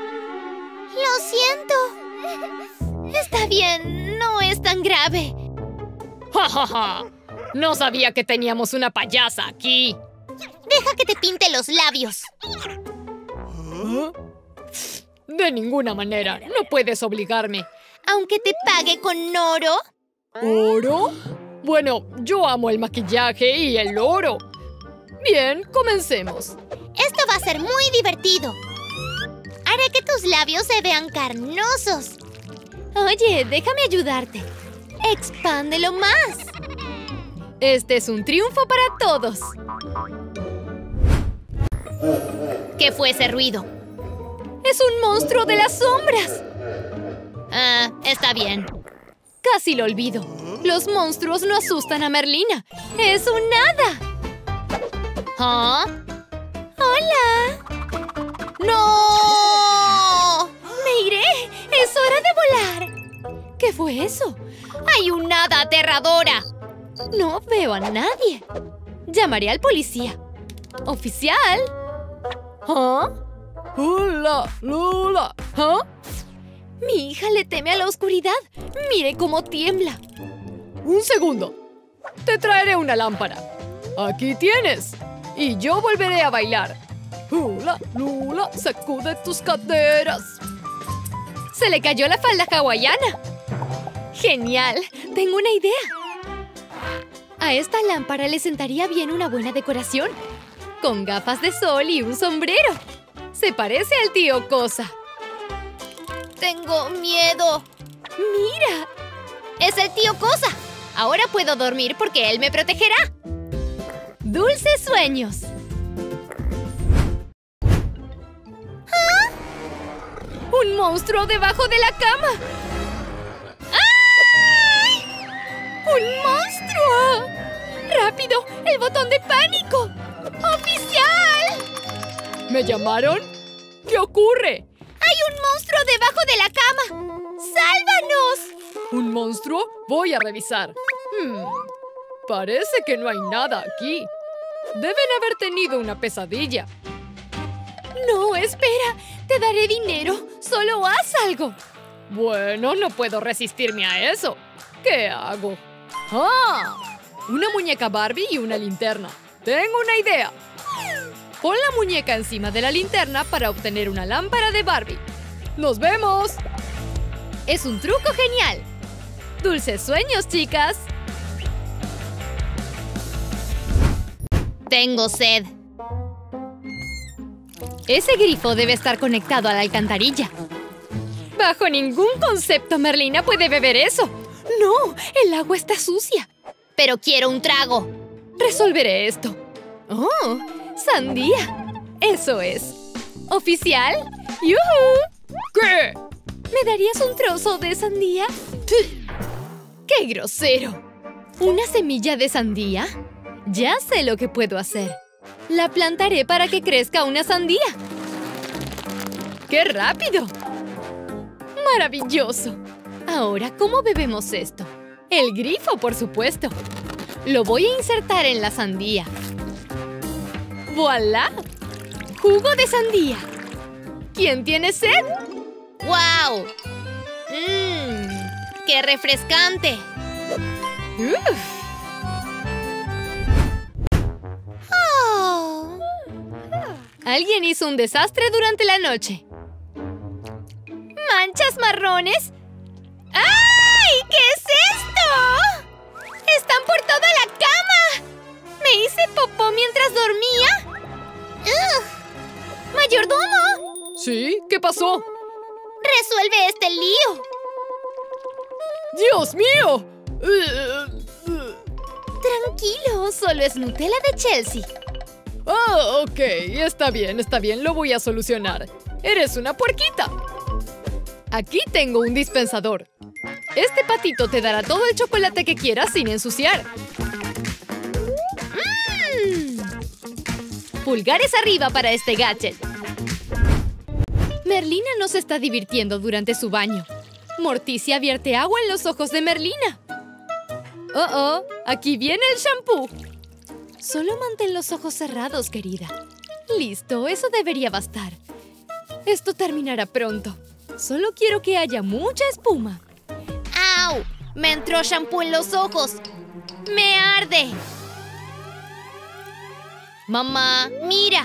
Lo siento. Está bien, no es tan grave. ¡Ja, ja, ja! No sabía que teníamos una payasa aquí. Deja que te pinte los labios. ¿Ah? De ninguna manera, no puedes obligarme. Aunque te pague con oro. ¿Oro? Bueno, yo amo el maquillaje y el oro. Bien, comencemos. Esto va a ser muy divertido. Haré que tus labios se vean carnosos. Oye, déjame ayudarte. ¡Expándelo más! Este es un triunfo para todos. ¿Qué fue ese ruido? ¡Es un monstruo de las sombras! Está bien. Casi lo olvido. Los monstruos no asustan a Merlina. ¡Es un hada! ¿Ah? ¡Hola! ¡No! ¡Me iré! ¡Es hora de volar! ¿Qué fue eso? ¡Hay un hada aterradora! No veo a nadie. Llamaré al policía. ¡Oficial! ¿Ah? ¡Hola! ¡Lola! ¿Ah? Mi hija le teme a la oscuridad. Mire cómo tiembla. Un segundo. Te traeré una lámpara. Aquí tienes. Y yo volveré a bailar. ¡Hula, Lula! ¡Sacude tus caderas! Se le cayó la falda hawaiana. ¡Genial! Tengo una idea. A esta lámpara le sentaría bien una buena decoración. Con gafas de sol y un sombrero. Se parece al tío Cosa. Tengo miedo. ¡Mira! ¡Es el tío Cosa! Ahora puedo dormir porque él me protegerá. ¡Dulces sueños! ¿Ah? ¡Un monstruo debajo de la cama! ¡Ay! ¡Un monstruo! ¡Rápido! ¡El botón de pánico! ¡Oficial! ¿Me llamaron? ¿Qué ocurre? ¡Hay un monstruo debajo de la cama! ¡Sálvanos! ¿Un monstruo? Voy a revisar. Parece que no hay nada aquí. Deben haber tenido una pesadilla. No, espera. Te daré dinero. Solo haz algo. Bueno, no puedo resistirme a eso. ¿Qué hago? ¡Ah! Una muñeca Barbie y una linterna. ¡Tengo una idea! Pon la muñeca encima de la linterna para obtener una lámpara de Barbie. ¡Nos vemos! Es un truco genial. ¡Dulces sueños, chicas! Tengo sed. Ese grifo debe estar conectado a la alcantarilla. Bajo ningún concepto Merlina puede beber eso. ¡No! ¡El agua está sucia! Pero quiero un trago. Resolveré esto. ¡Oh! ¡Sandía! Eso es. ¿Oficial? ¡Yuhu! ¿Qué? ¿Me darías un trozo de sandía? ¡Qué grosero! ¿Una semilla de sandía? Ya sé lo que puedo hacer. La plantaré para que crezca una sandía. ¡Qué rápido! ¡Maravilloso! Ahora, ¿cómo bebemos esto? El grifo, por supuesto. Lo voy a insertar en la sandía. ¡Voilá! ¡Jugo de sandía! ¿Quién tiene sed? ¡Guau! ¡Qué refrescante! ¡Uf! Oh. Alguien hizo un desastre durante la noche. ¿Manchas marrones? ¡Ay! ¿Qué es esto? ¡Están por toda la cama! ¿Me hice popó mientras dormía? ¡Mayordomo! ¿Sí? ¿Qué pasó? ¡Resuelve este lío! ¡Dios mío! Tranquilo, solo es Nutella de Chelsea. Ah, ok. Está bien. Lo voy a solucionar. Eres una puerquita. Aquí tengo un dispensador. Este patito te dará todo el chocolate que quieras sin ensuciar. Pulgares arriba para este gadget. Merlina no se está divirtiendo durante su baño. Morticia vierte agua en los ojos de Merlina. ¡Oh! Aquí viene el shampoo. Solo mantén los ojos cerrados, querida. Listo, eso debería bastar. Esto terminará pronto. Solo quiero que haya mucha espuma. ¡Au! Me entró shampoo en los ojos. ¡Me arde! Mamá, mira.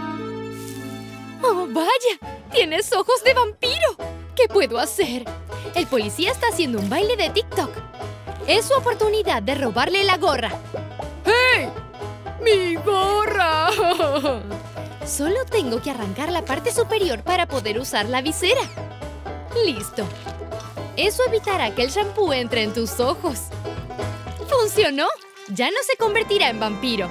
¡Oh, vaya! ¡Tienes ojos de vampiro! ¿Qué puedo hacer? El policía está haciendo un baile de TikTok. Es su oportunidad de robarle la gorra. ¡Hey! ¡Mi gorra! Solo tengo que arrancar la parte superior para poder usar la visera. ¡Listo! Eso evitará que el shampoo entre en tus ojos. ¡Funcionó! Ya no se convertirá en vampiro.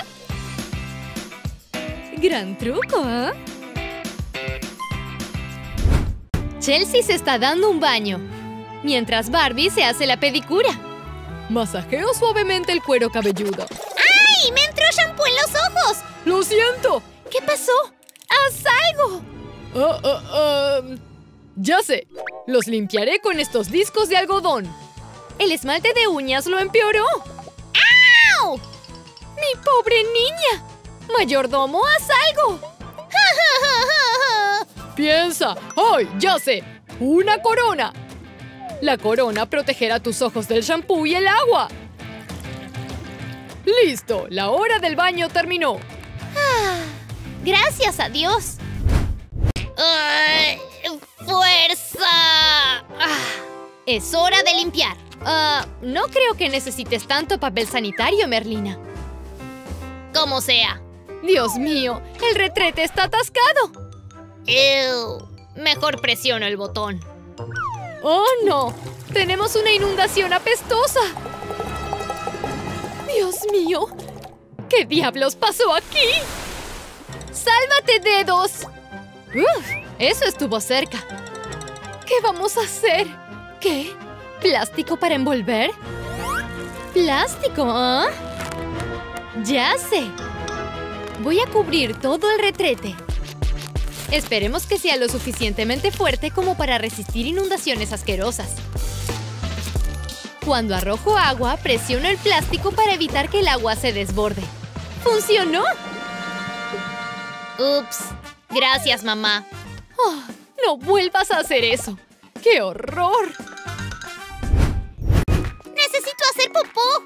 ¡Gran truco!, ¿eh? Chelsea se está dando un baño, mientras Barbie se hace la pedicura. Masajeo suavemente el cuero cabelludo. ¡Ay! ¡Me entró shampoo en los ojos! ¡Lo siento! ¿Qué pasó? ¡Haz algo! Ya sé. Los limpiaré con estos discos de algodón. El esmalte de uñas lo empeoró. ¡Au! ¡Mi pobre niña! ¡Mayordomo, haz algo! Piensa. ¡Ay! Ya sé. ¡Una corona! La corona protegerá tus ojos del shampoo y el agua. ¡Listo! La hora del baño terminó. ¡Gracias a Dios! ¡Fuerza! Es hora de limpiar. No creo que necesites tanto papel sanitario, Merlina. Como sea. Dios mío, el retrete está atascado. ¡Ew! Mejor presiono el botón. ¡Oh, no! ¡Tenemos una inundación apestosa! ¡Dios mío! ¿Qué diablos pasó aquí? ¡Sálvate, dedos! ¡Uf! Eso estuvo cerca. ¿Qué vamos a hacer? ¿Qué? ¿Plástico para envolver? ¿Plástico, ah? Ya sé. Voy a cubrir todo el retrete. Esperemos que sea lo suficientemente fuerte como para resistir inundaciones asquerosas. Cuando arrojo agua, presiono el plástico para evitar que el agua se desborde. ¡Funcionó! ¡Ups! Gracias, mamá. Oh, ¡no vuelvas a hacer eso! ¡Qué horror! ¡Necesito hacer popó!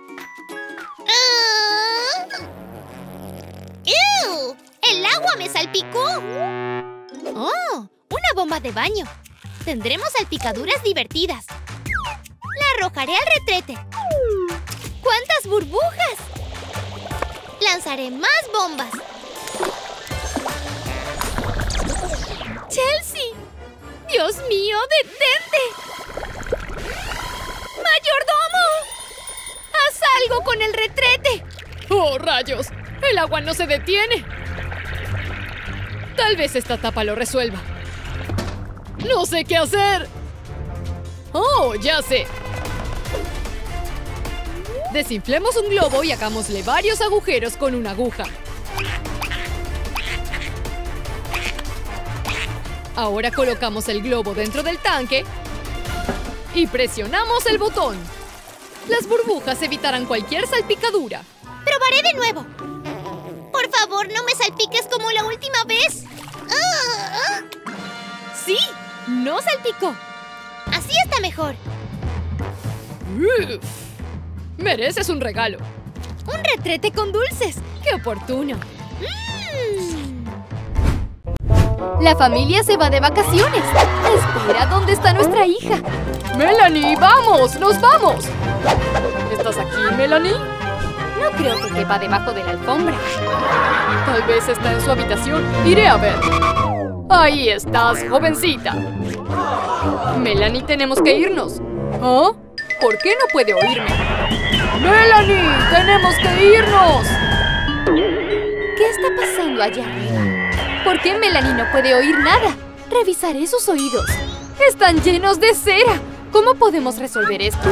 ¡Ew! ¡El agua me salpicó! ¡Oh! ¡Una bomba de baño! Tendremos salpicaduras divertidas. La arrojaré al retrete. ¡Cuántas burbujas! Lanzaré más bombas. ¡Chelsea! ¡Dios mío, detente! ¡Mayordomo! ¡Haz algo con el retrete! ¡Oh, rayos! ¡El agua no se detiene! Tal vez esta tapa lo resuelva. ¡No sé qué hacer! ¡Oh, ya sé! Desinflemos un globo y hagámosle varios agujeros con una aguja. Ahora colocamos el globo dentro del tanque y presionamos el botón. Las burbujas evitarán cualquier salpicadura. Probaré de nuevo. Por favor, no me salpiques como la última vez. ¡Sí! ¡No salpicó! Así está mejor. Uf, mereces un regalo. ¡Un retrete con dulces! ¡Qué oportuno! La familia se va de vacaciones. Espera, ¿dónde está nuestra hija? ¡Melanie, vamos! ¡Nos vamos! ¿Estás aquí, Melanie? No creo que quepa debajo de la alfombra. Tal vez está en su habitación. Iré a ver. Ahí estás, jovencita. Melanie, tenemos que irnos. ¿Ah? ¿Por qué no puede oírme? ¡Melanie! ¡Tenemos que irnos! ¿Qué está pasando allá arriba? ¿Por qué Melanie no puede oír nada? Revisaré sus oídos. ¡Están llenos de cera! ¿Cómo podemos resolver esto?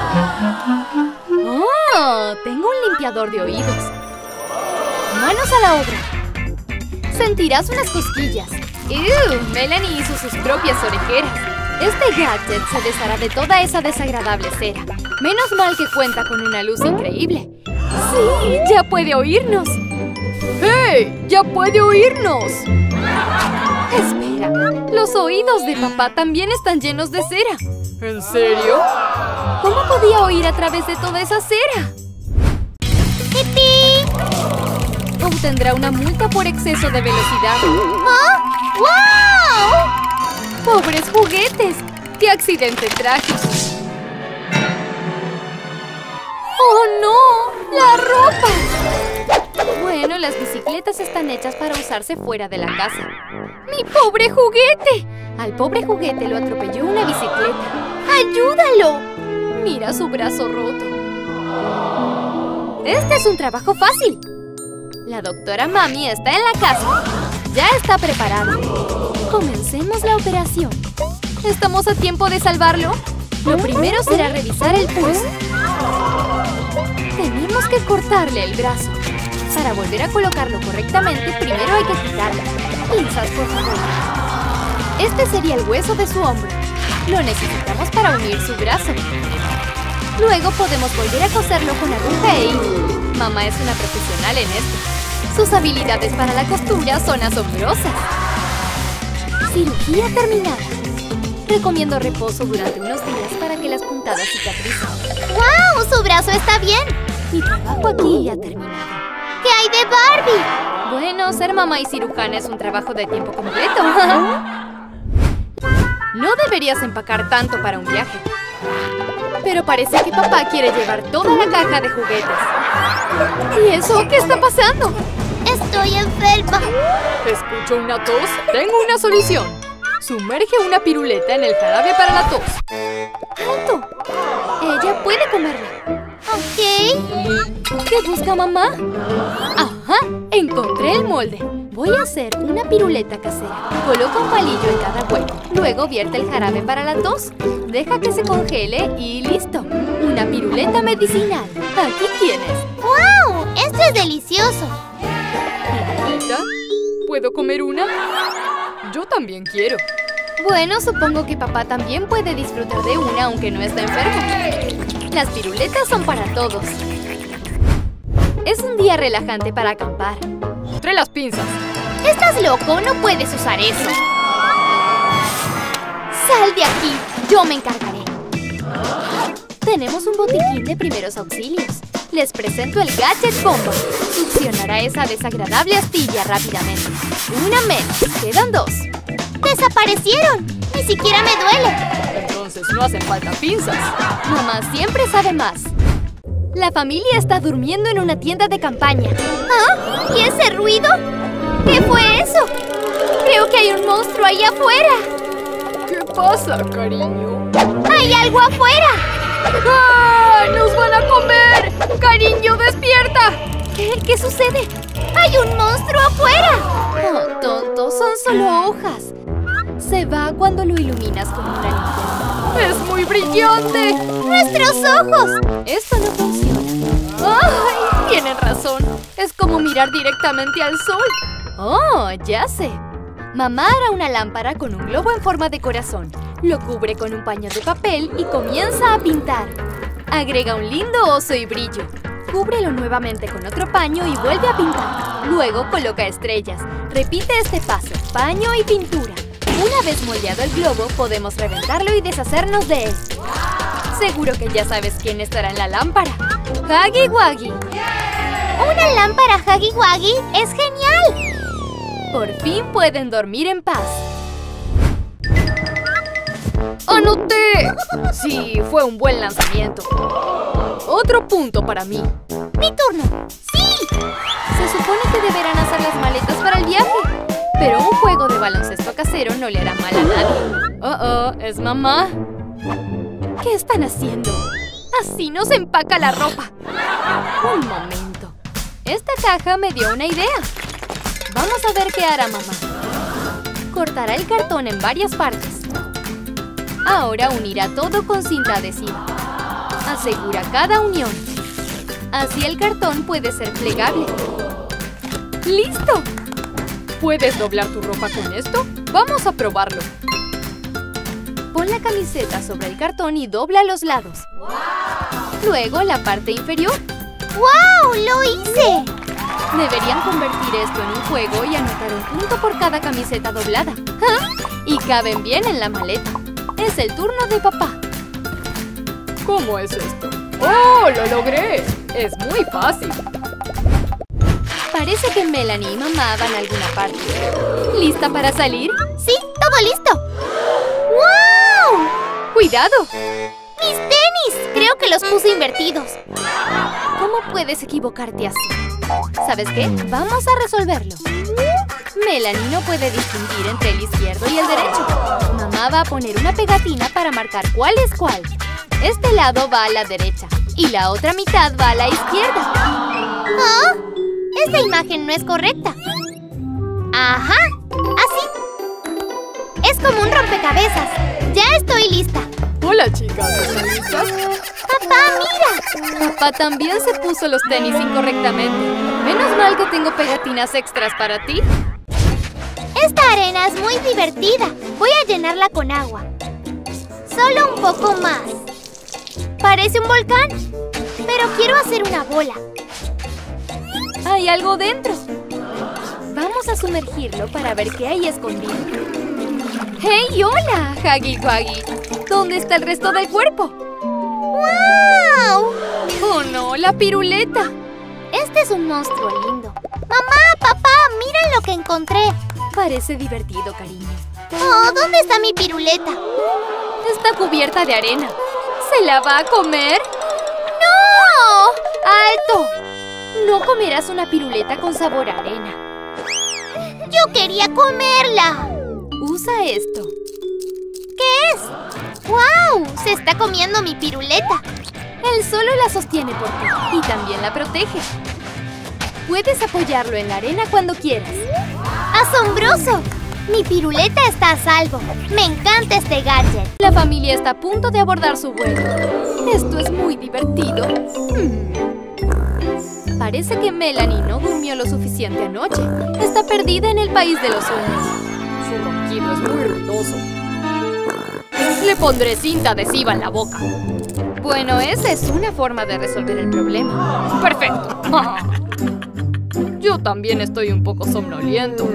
¡Oh! Tengo un limpiador de oídos. ¡Manos a la obra! Sentirás unas cosquillas. Melanie hizo sus propias orejeras. Este gadget se deshará de toda esa desagradable cera. Menos mal que cuenta con una luz increíble. ¡Sí! ¡Ya puede oírnos! ¡Hey! ¡Ya puede oírnos! Espera, los oídos de papá también están llenos de cera. ¿En serio? ¿Cómo podía oír a través de toda esa cera? ¡Pipí! Obtendrá una multa por exceso de velocidad. ¡Wow! ¡Pobres juguetes! ¡Qué accidente trágico! ¡Oh, no! ¡La ropa! Bueno, las bicicletas están hechas para usarse fuera de la casa. ¡Mi pobre juguete! Al pobre juguete lo atropelló una bicicleta. ¡Ayúdalo! Mira su brazo roto. Este es un trabajo fácil. La doctora Mami está en la casa. Ya está preparada. Comencemos la operación. ¿Estamos a tiempo de salvarlo? Lo primero será revisar el pulso. Tenemos que cortarle el brazo. Para volver a colocarlo correctamente, primero hay que quitarlo. Pinzas, por favor. Este sería el hueso de su hombro. Lo necesitamos para unir su brazo. Luego podemos volver a coserlo con aguja e hilo. Mamá es una profesional en esto. Sus habilidades para la costura son asombrosas. Cirugía terminada. Recomiendo reposo durante unos días para que las puntadas cicatricen. ¡Wow! ¡Su brazo está bien! Mi trabajo aquí ha terminado. ¿Qué hay de Barbie? Bueno, ser mamá y cirujana es un trabajo de tiempo completo. No deberías empacar tanto para un viaje. Pero parece que papá quiere llevar toda la caja de juguetes. ¿Y eso? ¿Qué está pasando? Estoy enferma. ¿Escucho una tos? Tengo una solución. Sumerge una piruleta en el jarabe para la tos. ¡Alto! Ella puede comerla. Ok. ¿Qué busca mamá? ¡Ajá! Encontré el molde. Voy a hacer una piruleta casera. Coloca un palillo en cada hueco. Luego vierte el jarabe para la tos. Deja que se congele y listo. Una piruleta medicinal. Aquí tienes. ¡Wow! ¡Esto es delicioso! ¿Piruleta? ¿Puedo comer una? Yo también quiero. Bueno, supongo que papá también puede disfrutar de una aunque no esté enfermo. Las piruletas son para todos. Es un día relajante para acampar. Trae las pinzas. ¿Estás loco? No puedes usar eso. ¡Sal de aquí! Yo me encargaré. Tenemos un botiquín de primeros auxilios. Les presento el Gadget Bomba. Succionará esa desagradable astilla rápidamente. Una menos. Quedan dos. ¡Desaparecieron! ¡Ni siquiera me duele! Entonces no hacen falta pinzas. Mamá siempre sabe más. La familia está durmiendo en una tienda de campaña. ¿Ah? ¿Y ese ruido? ¿Qué fue eso? Creo que hay un monstruo ahí afuera. ¿Qué pasa, cariño? ¡Hay algo afuera! ¡Ah! ¡Nos van a comer! ¡Cariño, despierta! ¿Qué sucede? ¡Hay un monstruo afuera! Oh, tonto, son solo hojas. Se va cuando lo iluminas con una linterna. ¡Es muy brillante! ¡Nuestros ojos! Esto no funciona. ¡Ay! Tienen razón. Es como mirar directamente al sol. ¡Oh, ya sé! Mamá hará una lámpara con un globo en forma de corazón. Lo cubre con un paño de papel y comienza a pintar. Agrega un lindo oso y brillo. Cúbrelo nuevamente con otro paño y vuelve a pintar. Luego coloca estrellas. Repite este paso, paño y pintura. Una vez moldeado el globo, podemos reventarlo y deshacernos de él. Seguro que ya sabes quién estará en la lámpara. ¡Huggy Wuggy! ¡Una lámpara Huggy Wuggy! ¡Es genial! Por fin pueden dormir en paz. ¡Anoté! Sí, fue un buen lanzamiento. Otro punto para mí. ¡Mi turno! ¡Sí! Se supone que deberán hacer las maletas para el viaje. Pero un juego de baloncesto casero no le hará mal a nadie. ¿Es mamá? ¿Qué están haciendo? Así no se empaca la ropa. Un momento. Esta caja me dio una idea. Vamos a ver qué hará mamá. Cortará el cartón en varias partes. Ahora unirá todo con cinta adhesiva. Asegura cada unión. Así el cartón puede ser plegable. ¡Listo! ¿Puedes doblar tu ropa con esto? Vamos a probarlo. Pon la camiseta sobre el cartón y dobla los lados. Luego la parte inferior. ¡Wow! ¡Lo hice! Deberían convertir esto en un juego y anotar un punto por cada camiseta doblada. ¿Ah? Y caben bien en la maleta. Es el turno de papá. ¿Cómo es esto? ¡Oh, lo logré! Es muy fácil. Parece que Melanie y mamá van a alguna parte. ¿Lista para salir? ¡Sí! ¡Todo listo! ¡Wow! ¡Cuidado! ¡Mis tenis! Creo que los puse invertidos. ¿Cómo puedes equivocarte así? ¿Sabes qué? Vamos a resolverlo. Melanie no puede distinguir entre el izquierdo y el derecho. Mamá va a poner una pegatina para marcar cuál es cuál. Este lado va a la derecha y la otra mitad va a la izquierda. ¿Ah? Esta imagen no es correcta. ¡Ajá! ¡Así! Es como un rompecabezas. ¡Ya estoy lista! Hola, chicas. ¿Están listas? ¡Papá, mira! Papá también se puso los tenis incorrectamente. Menos mal que tengo pegatinas extras para ti. Esta arena es muy divertida. Voy a llenarla con agua. Solo un poco más. Parece un volcán, pero quiero hacer una bola. Hay algo dentro. Vamos a sumergirlo para ver qué hay escondido. ¡Hey, hola, Huggy Wuggy! ¿Dónde está el resto del cuerpo? ¡Wow! ¡Oh, no! ¡La piruleta! Este es un monstruo lindo. ¡Mamá, papá! ¡Miren lo que encontré! Parece divertido, cariño. ¡Oh! ¿Dónde está mi piruleta? Está cubierta de arena. ¿Se la va a comer? ¡No! ¡Alto! No comerás una piruleta con sabor a arena. ¡Yo quería comerla! Usa esto. ¿Qué es? ¡Wow! Se está comiendo mi piruleta. Él solo la sostiene por ti y también la protege. Puedes apoyarlo en la arena cuando quieras. ¡Asombroso! Mi piruleta está a salvo. Me encanta este gadget. La familia está a punto de abordar su vuelo. Esto es muy divertido. Parece que Melanie no durmió lo suficiente anoche. Está perdida en el país de los sueños. Su ronquido es muy ruidoso. Le pondré cinta adhesiva en la boca. Bueno, esa es una forma de resolver el problema. ¡Perfecto! Yo también estoy un poco somnoliento.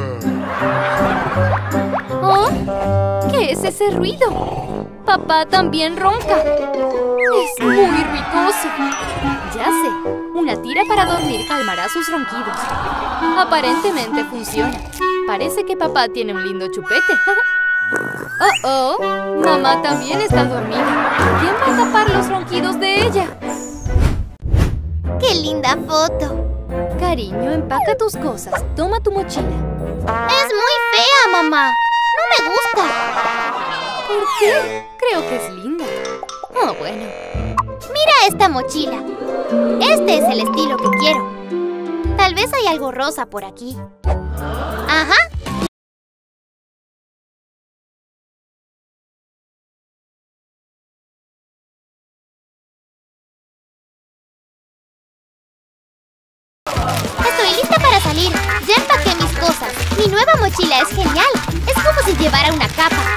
¿Oh? ¿Qué es ese ruido? Papá también ronca. Es muy ruidoso. Ya sé, una tira para dormir calmará sus ronquidos. Aparentemente funciona. Parece que papá tiene un lindo chupete. ¡Oh! Mamá también está dormida. ¿Quién va a tapar los ronquidos de ella? ¡Qué linda foto! Cariño, empaca tus cosas. Toma tu mochila. ¡Es muy fea, mamá! ¡No me gusta! ¿Por qué? Creo que es linda. Oh, bueno. Mira esta mochila. Este es el estilo que quiero. Tal vez hay algo rosa por aquí. Ajá. Estoy lista para salir. Ya empaqué mis cosas. Mi nueva mochila es genial. Es como si llevara una capa.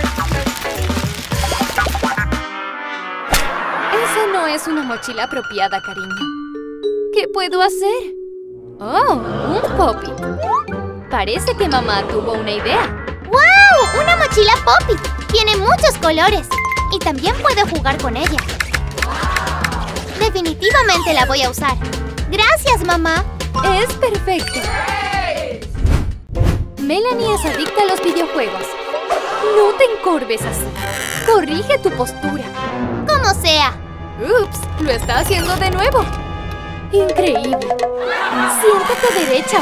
Esa no es una mochila apropiada, cariño. ¿Qué puedo hacer? Oh, un Pop-It. Parece que mamá tuvo una idea. ¡Wow! ¡Una mochila Pop-It! Tiene muchos colores. Y también puedo jugar con ella. Definitivamente la voy a usar. Gracias, mamá. Es perfecto. Melanie es adicta a los videojuegos. No te encorves así. Corrige tu postura. Como sea. Ups, lo está haciendo de nuevo. Increíble. Siéntate derecha,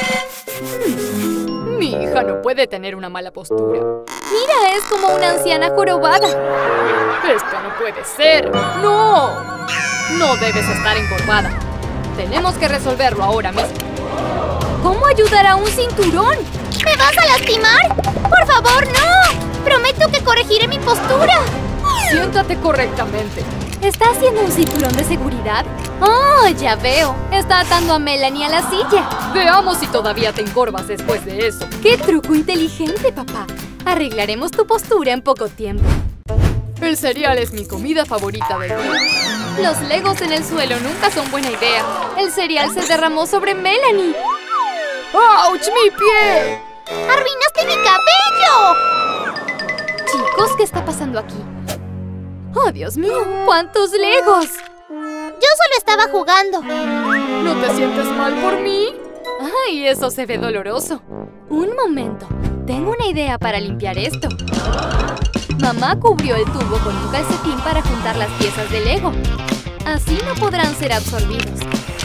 ¿ok? Mi hija no puede tener una mala postura. Mira, es como una anciana jorobada. Esto no puede ser. ¡No! No debes estar encorvada. Tenemos que resolverlo ahora mismo. ¿Cómo ayudar a un cinturón? ¿Me vas a lastimar? ¡Por favor, no! Prometo que corregiré mi postura. Siéntate correctamente. ¿Está haciendo un cinturón de seguridad? ¡Oh, ya veo! Está atando a Melanie a la silla. Veamos si todavía te encorvas después de eso. ¡Qué truco inteligente, papá! Arreglaremos tu postura en poco tiempo. El cereal es mi comida favorita del día. Los legos en el suelo nunca son buena idea. El cereal se derramó sobre Melanie. ¡Auch, mi pie! ¡Arruinaste mi cabello! Chicos, ¿qué está pasando aquí? ¡Oh, Dios mío! ¡Cuántos legos! Yo solo estaba jugando. ¿No te sientes mal por mí? ¡Ay, eso se ve doloroso! Un momento. Tengo una idea para limpiar esto. Mamá cubrió el tubo con un calcetín para juntar las piezas de Lego. Así no podrán ser absorbidos.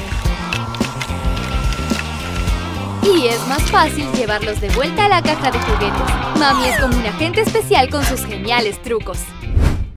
Y es más fácil llevarlos de vuelta a la caja de juguetes. Mami es como un agente especial con sus geniales trucos.